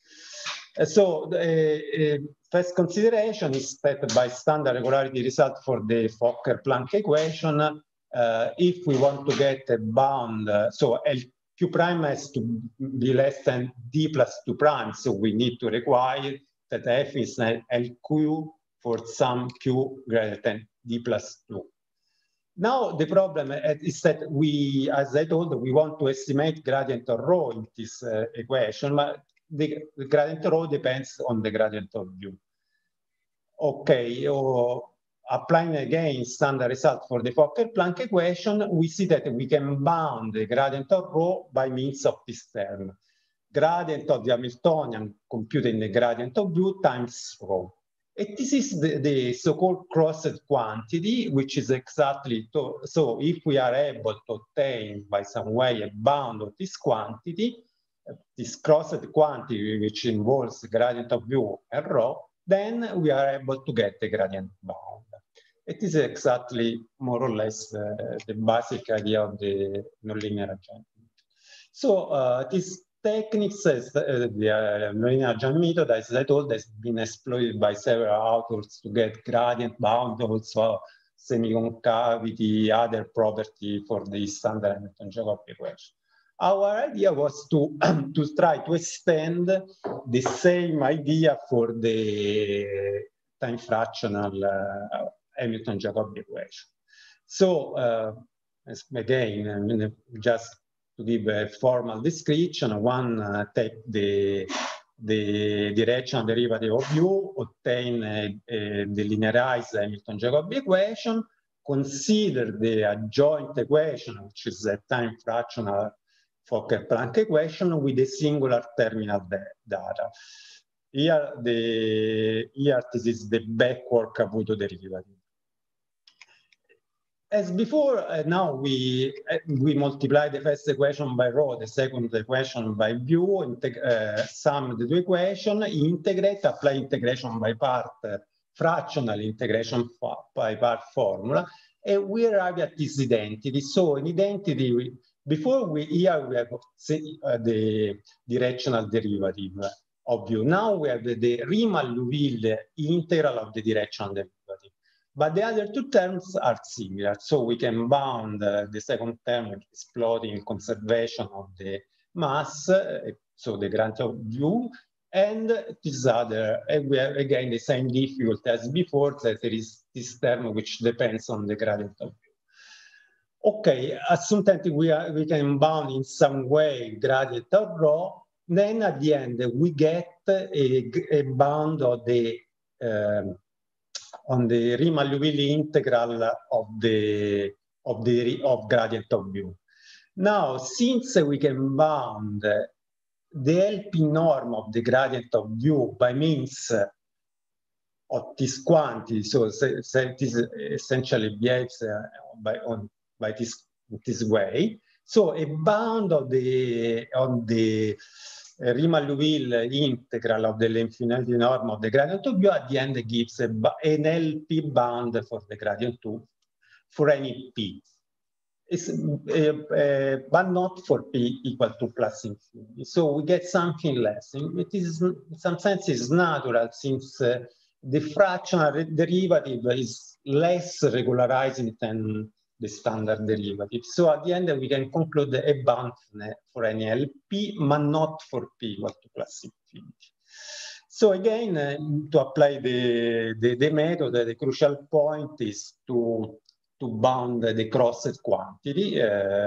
So the first consideration is that by standard regularity result for the Fokker-Planck equation, if we want to get a bound, so Q prime has to be less than D plus 2 prime. So we need to require that F is LQ for some Q greater than D plus 2. Now the problem is that we, as I told, we want to estimate gradient of rho in this equation, but the gradient of rho depends on the gradient of U. Okay, applying again standard result for the Fokker-Planck equation, we see that we can bound the gradient of rho by means of this term. Gradient of the Hamiltonian computed in the gradient of U times rho. And this is the so-called crossed quantity, which is exactly, so if we are able to obtain by some way a bound of this quantity, this crossed quantity, which involves the gradient of U and rho, then we are able to get the gradient bound. It is exactly more or less the basic idea of the nonlinear adjointment. So this techniques, the nonlinear adjointment method, as I told, has been exploited by several authors to get gradient bound, also semi-concavity, other property for the standard Hamilton-Jacobi equation. Our idea was to try to extend the same idea for the time fractional Hamilton-Jacobi equation. So again, just to give a formal description, one take the directional derivative of U, obtain the linearized Hamilton-Jacobi equation, consider the adjoint equation, which is a time fractional Fokker-Planck equation with a singular terminal data. Here, this is the backward Caputo derivative. As before, now we multiply the first equation by rho, the second equation by mu, sum the two equations, integrate, apply integration by part, fractional integration by part formula, and we arrive at this identity. So an identity, before here we have the directional derivative of u. Now we have the Riemann-Liouville integral of the directional derivative. But the other two terms are similar, so we can bound the second term with exploding conservation of the mass, so the gradient of u, and this other, and we have again the same difficulty as before, that there is this term which depends on the gradient of u. Okay, assume that we can bound in some way gradient of rho, then at the end we get a bound of the on the Riemann-Liouville integral of gradient of u. Now, since we can bound the LP norm of the gradient of u by means of this quantity, so this essentially behaves by this way. So a bound of the Riemann-Liouville integral of the infinity norm of the gradient of u at the end gives an LP bound for the gradient 2 for any p. But not for p equal to plus infinity. So we get something less. It is, in some sense, is natural since the fractional derivative is less regularizing than the standard derivative. So at the end, we can conclude a bound for any LP, but not for p equal to plus infinity. So again, to apply the method, the crucial point is to bound the crossed quantity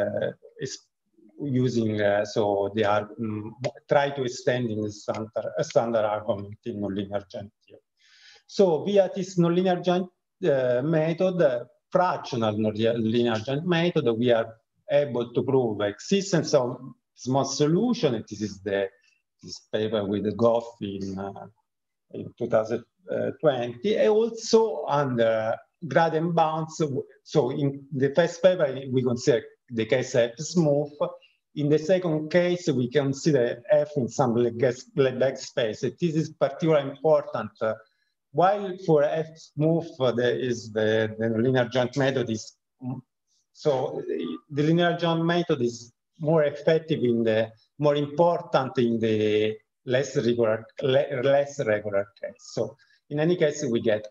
using, so they are try to extend in the standard argument in nonlinear adjoint theory. So via this nonlinear joint method, fractional nonlinear joint method, we are able to prove existence of small solution. And this is this paper with the Goff in 2020, and also under gradient bounds. So in the first paper, we consider the case F smooth. In the second case, we consider F in some Lebesgue space. This is particularly important. While for F smooth, there is the linear joint method is, so the linear joint method is more effective in the, more important in the less regular case. So in any case, we get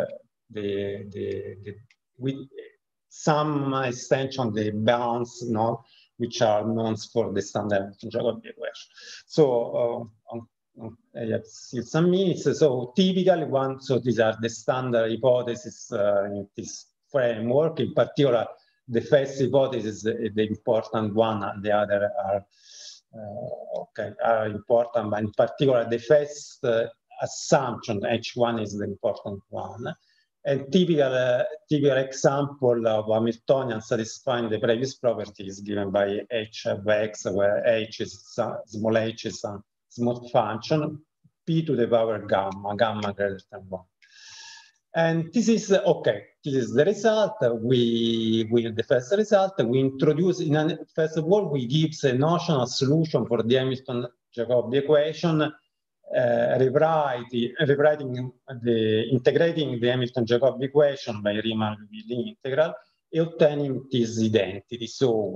with some extension the bounds, which are known for the standard Jacobi equation. So I have still some minutes. So typically so these are the standard hypotheses in this framework. In particular, the first hypothesis is the important one, and the other are important, but in particular, the first assumption, H1 is the important one. And typical example of Hamiltonian satisfying the previous property is given by H of X, where H is small h is a smooth function, P to the power gamma, gamma greater than 1. And this is okay. This is the result. The first result, we introduce first of all, we give a notional solution for the Hamilton-Jacobi equation, integrating the Hamilton-Jacobi equation by Riemann-Liouville integral, and obtaining this identity. So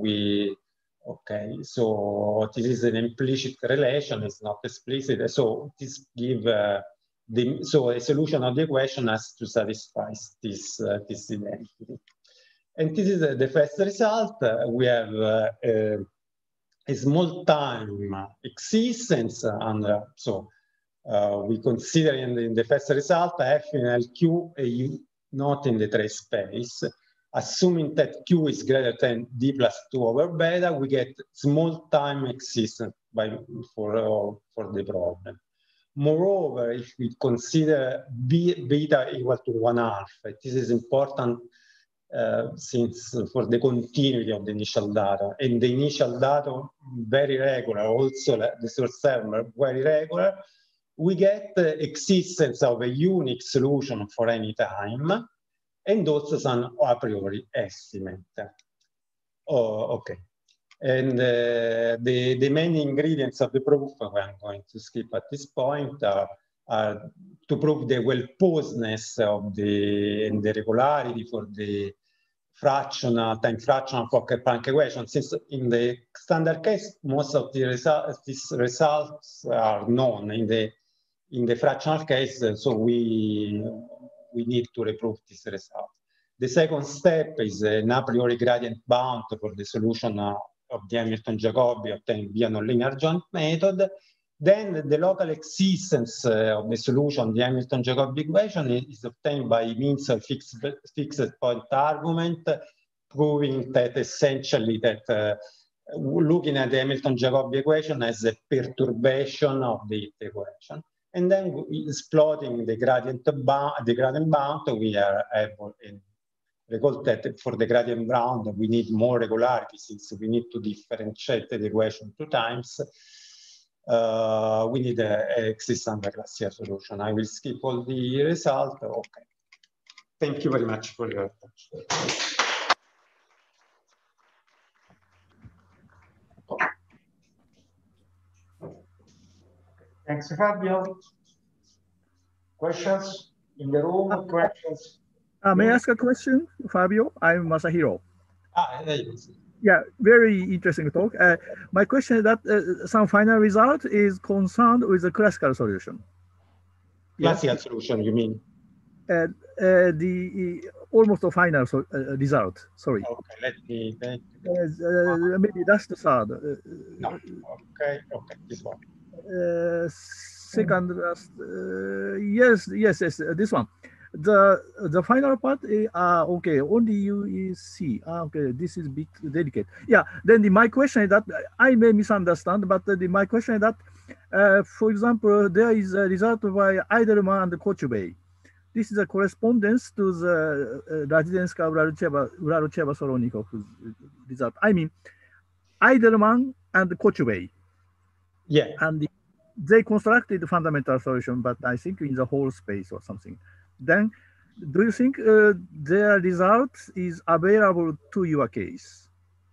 so this is an implicit relation, it's not explicit. So this give so a solution of the equation has to satisfy this identity. And this is the first result. We have a small time existence, and so we consider in the first result F in LQ a U not in the trace space. Assuming that Q is greater than D plus 2 over beta, we get small time existence for the problem. Moreover, if we consider beta equal to 1/2, this is important since for the continuity of the initial data, and the initial data very regular, also the source term very regular, we get the existence of a unique solution for any time, and also some a priori estimate. Okay. And the main ingredients of the proof, I'm going to skip at this point, are to prove the well-posedness of and the regularity for the time fractional Fokker-Planck equation. Since in the standard case, most of the these results are known. In the fractional case, so we need to reprove this result. The second step is an a priori gradient bound for the solution of the Hamilton-Jacobi obtained via nonlinear joint method. Then the local existence of the solution, the Hamilton-Jacobi equation, is obtained by means of fixed point argument, proving that essentially that looking at the Hamilton-Jacobi equation as a perturbation of the equation. And then exploiting the gradient bound, we are able in recall that for the gradient bound, we need more regularity since we need to differentiate the equation 2 times. We need an existence under Glassier solution. I will skip all the results. Okay. Thank you very much for your attention. Thanks, Fabio. Questions in the room? Questions? May I ask a question, Fabio? I'm Masahiro. Yeah, very interesting talk. My question is that some final result is concerned with the classical solution. Classical solution, you mean? The almost a final result. Sorry. Okay, let me. Maybe that's the third. No. Okay, this one. Second, yes, this one. The final part, okay, only you see. Okay, this is a bit delicate. Yeah, then my question is that I may misunderstand, but my question is that, for example, there is a result by Eidelman and Kochubey. this is a correspondence to the Radzinska-Uralcheva-Solonikov result. I mean, Eidelman and Kochubey. Yeah. And they constructed the fundamental solution, but I think in the whole space or something. Then, do you think their result is available to your case?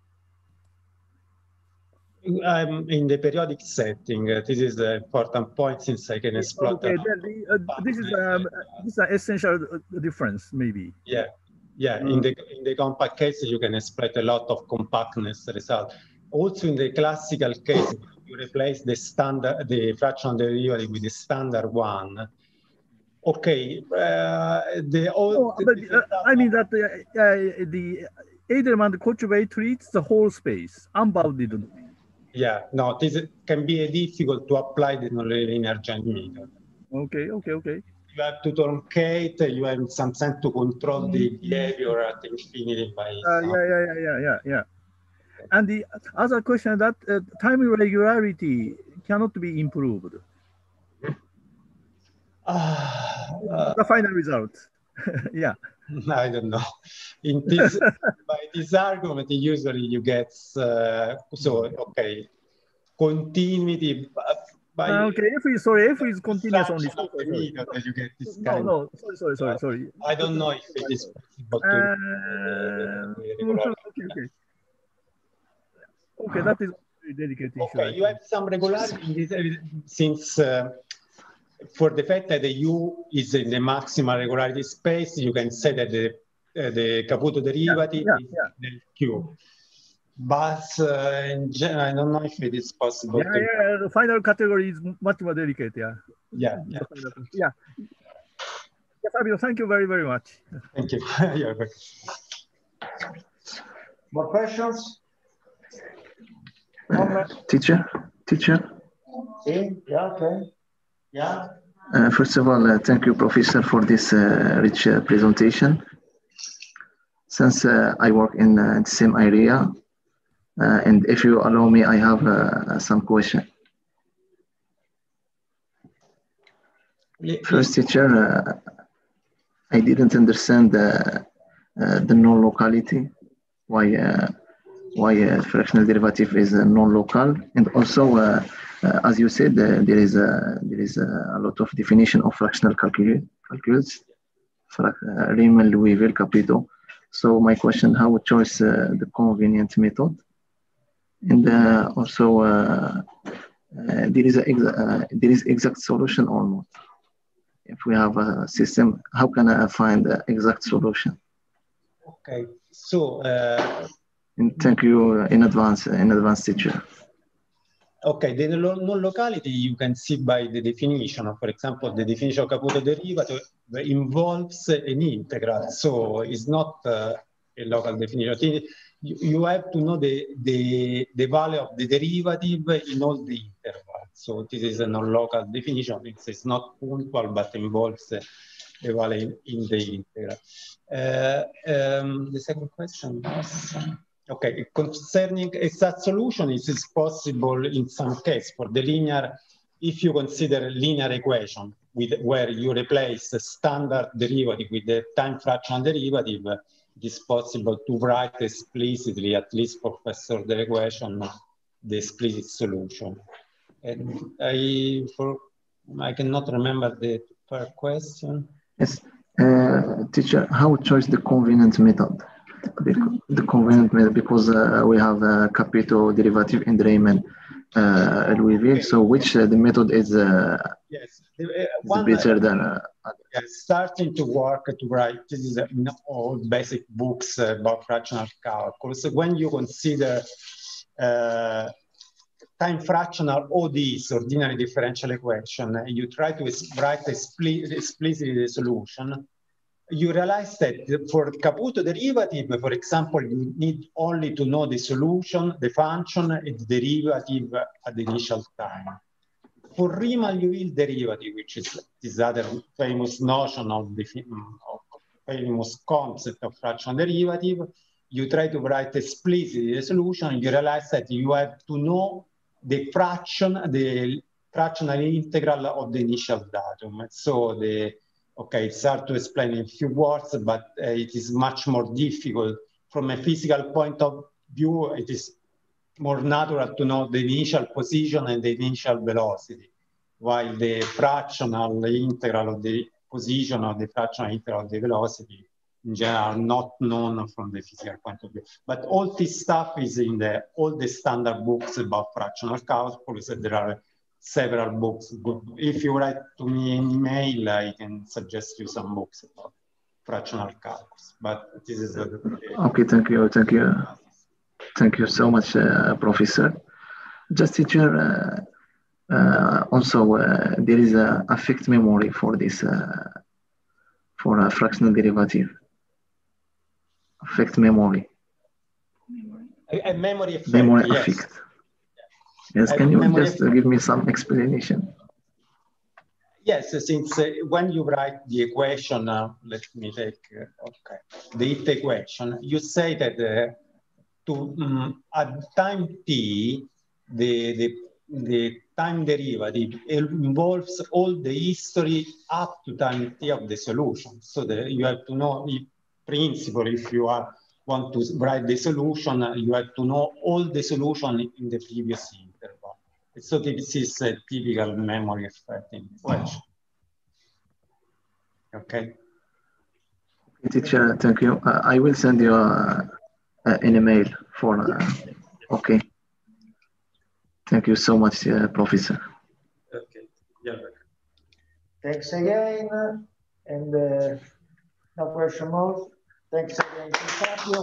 In the periodic setting, this is the important point since I can exploit. Okay, this is an essential difference, maybe. Yeah, yeah. In the compact case, you can exploit a lot of compactness result. Also, in the classical case, you replace the fractional derivative with the standard one. Okay, I mean that the Eidelman-Kochubey treats the whole space, unbounded. Yeah, no, this can be difficult to apply the nonlinear giant method. Okay. You have to truncate, you have in some sense to control the behavior at infinity by Yeah. And the other question that time regularity cannot be improved. The final result. Yeah. I don't know. In this, by this argument, usually you get continuity. Okay, if it's continuous only. You get this sorry. I don't know if it is possible to. Okay, that is very delicate issue. Okay, you have some regularity in this since. For the fact that the U is in the maximal regularity space, you can say that the Caputo derivative is the Q. But in general, I don't know if it is possible. The final category is much more delicate. Yeah. Fabio, thank you very, very much. Thank you. You're welcome. More questions? Teacher? See? Yeah, okay. Yeah. First of all, thank you, Professor, for this rich presentation. Since I work in the same area, and if you allow me, I have some question. First, teacher, I didn't understand the non-locality. Why fractional derivative is non-local, and also. As you said, there is a lot of definition of fractional calculus, Riemann, Liouville, Capito. So my question: how to choose the convenient method? And also, there is exact solution or not? If we have a system, how can I find the exact solution? Okay, so. And thank you in advance, teacher. Okay, the non-locality you can see by the definition. For example, the definition of Caputo derivative involves an integral, so it's not a local definition. You have to know the value of the derivative in all the intervals. So this is a non-local definition. It's not punctual, but involves a value in the integral. The second question was... Okay, concerning exact solution, it is possible in some case for the linear, if you consider linear equation where you replace the standard derivative with the time fractional derivative, it is possible to write explicitly, at least for first order equation, the explicit solution. And I cannot remember the third question. Yes, teacher, how to choose the convenient method? The convenient method, because we have a Capito derivative in Riemann, Liouville. So which the method is better than? Starting to work to write. This is all basic books about fractional calculus. When you consider time fractional ODEs, ordinary differential equation, you try to write explicitly the solution. You realize that for Caputo derivative, for example, you need only to know the solution, the function, and the derivative at the initial time. For Riemann-Liouville derivative, which is this other famous notion of the famous concept of fractional derivative, you try to write explicitly the solution. You realize that you have to know the fraction, the fractional integral of the initial datum. So Okay, it's hard to explain in a few words, but it is much more difficult. From a physical point of view, it is more natural to know the initial position and the initial velocity, while the fractional integral of the position or the fractional integral of the velocity in general are not known from the physical point of view. But all this stuff is in all the standard books about fractional calculus. There are several books. If you write to me an email, I can suggest you some books about fractional calculus. But this is okay. Thank you so much, Professor. Just teacher. Also, there is a affect memory for this for a fractional derivative. Affect memory. A memory effect. Memory yes. affect. Yes, can you just give me some explanation? Yes, since when you write the equation, let me take, the equation, you say that at time t, the time derivative involves all the history up to time t of the solution. So that you have to know, in principle, if you want to write the solution, you have to know all the solution in the previous interval. So this is a typical memory effect in the equation. Okay. Teacher, thank you. I will send you an email for. Okay. Thank you so much, Professor. Okay. Yeah. Thanks again, and no question more. Thanks again to Fabio,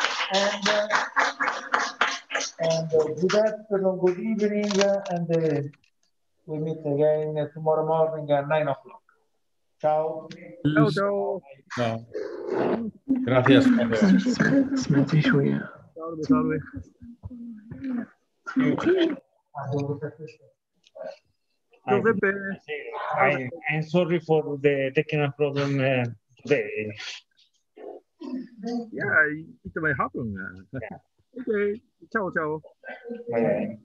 and good afternoon, good evening, and we meet again tomorrow morning at 9 o'clock. Ciao. Ciao, ciao. Ciao. Gracias. Smetti شوية. Salve, salve. Giuseppe. I'm sorry for the technical problem today. Yeah, it may happen. Yeah. Okay. Ciao, ciao. Bye.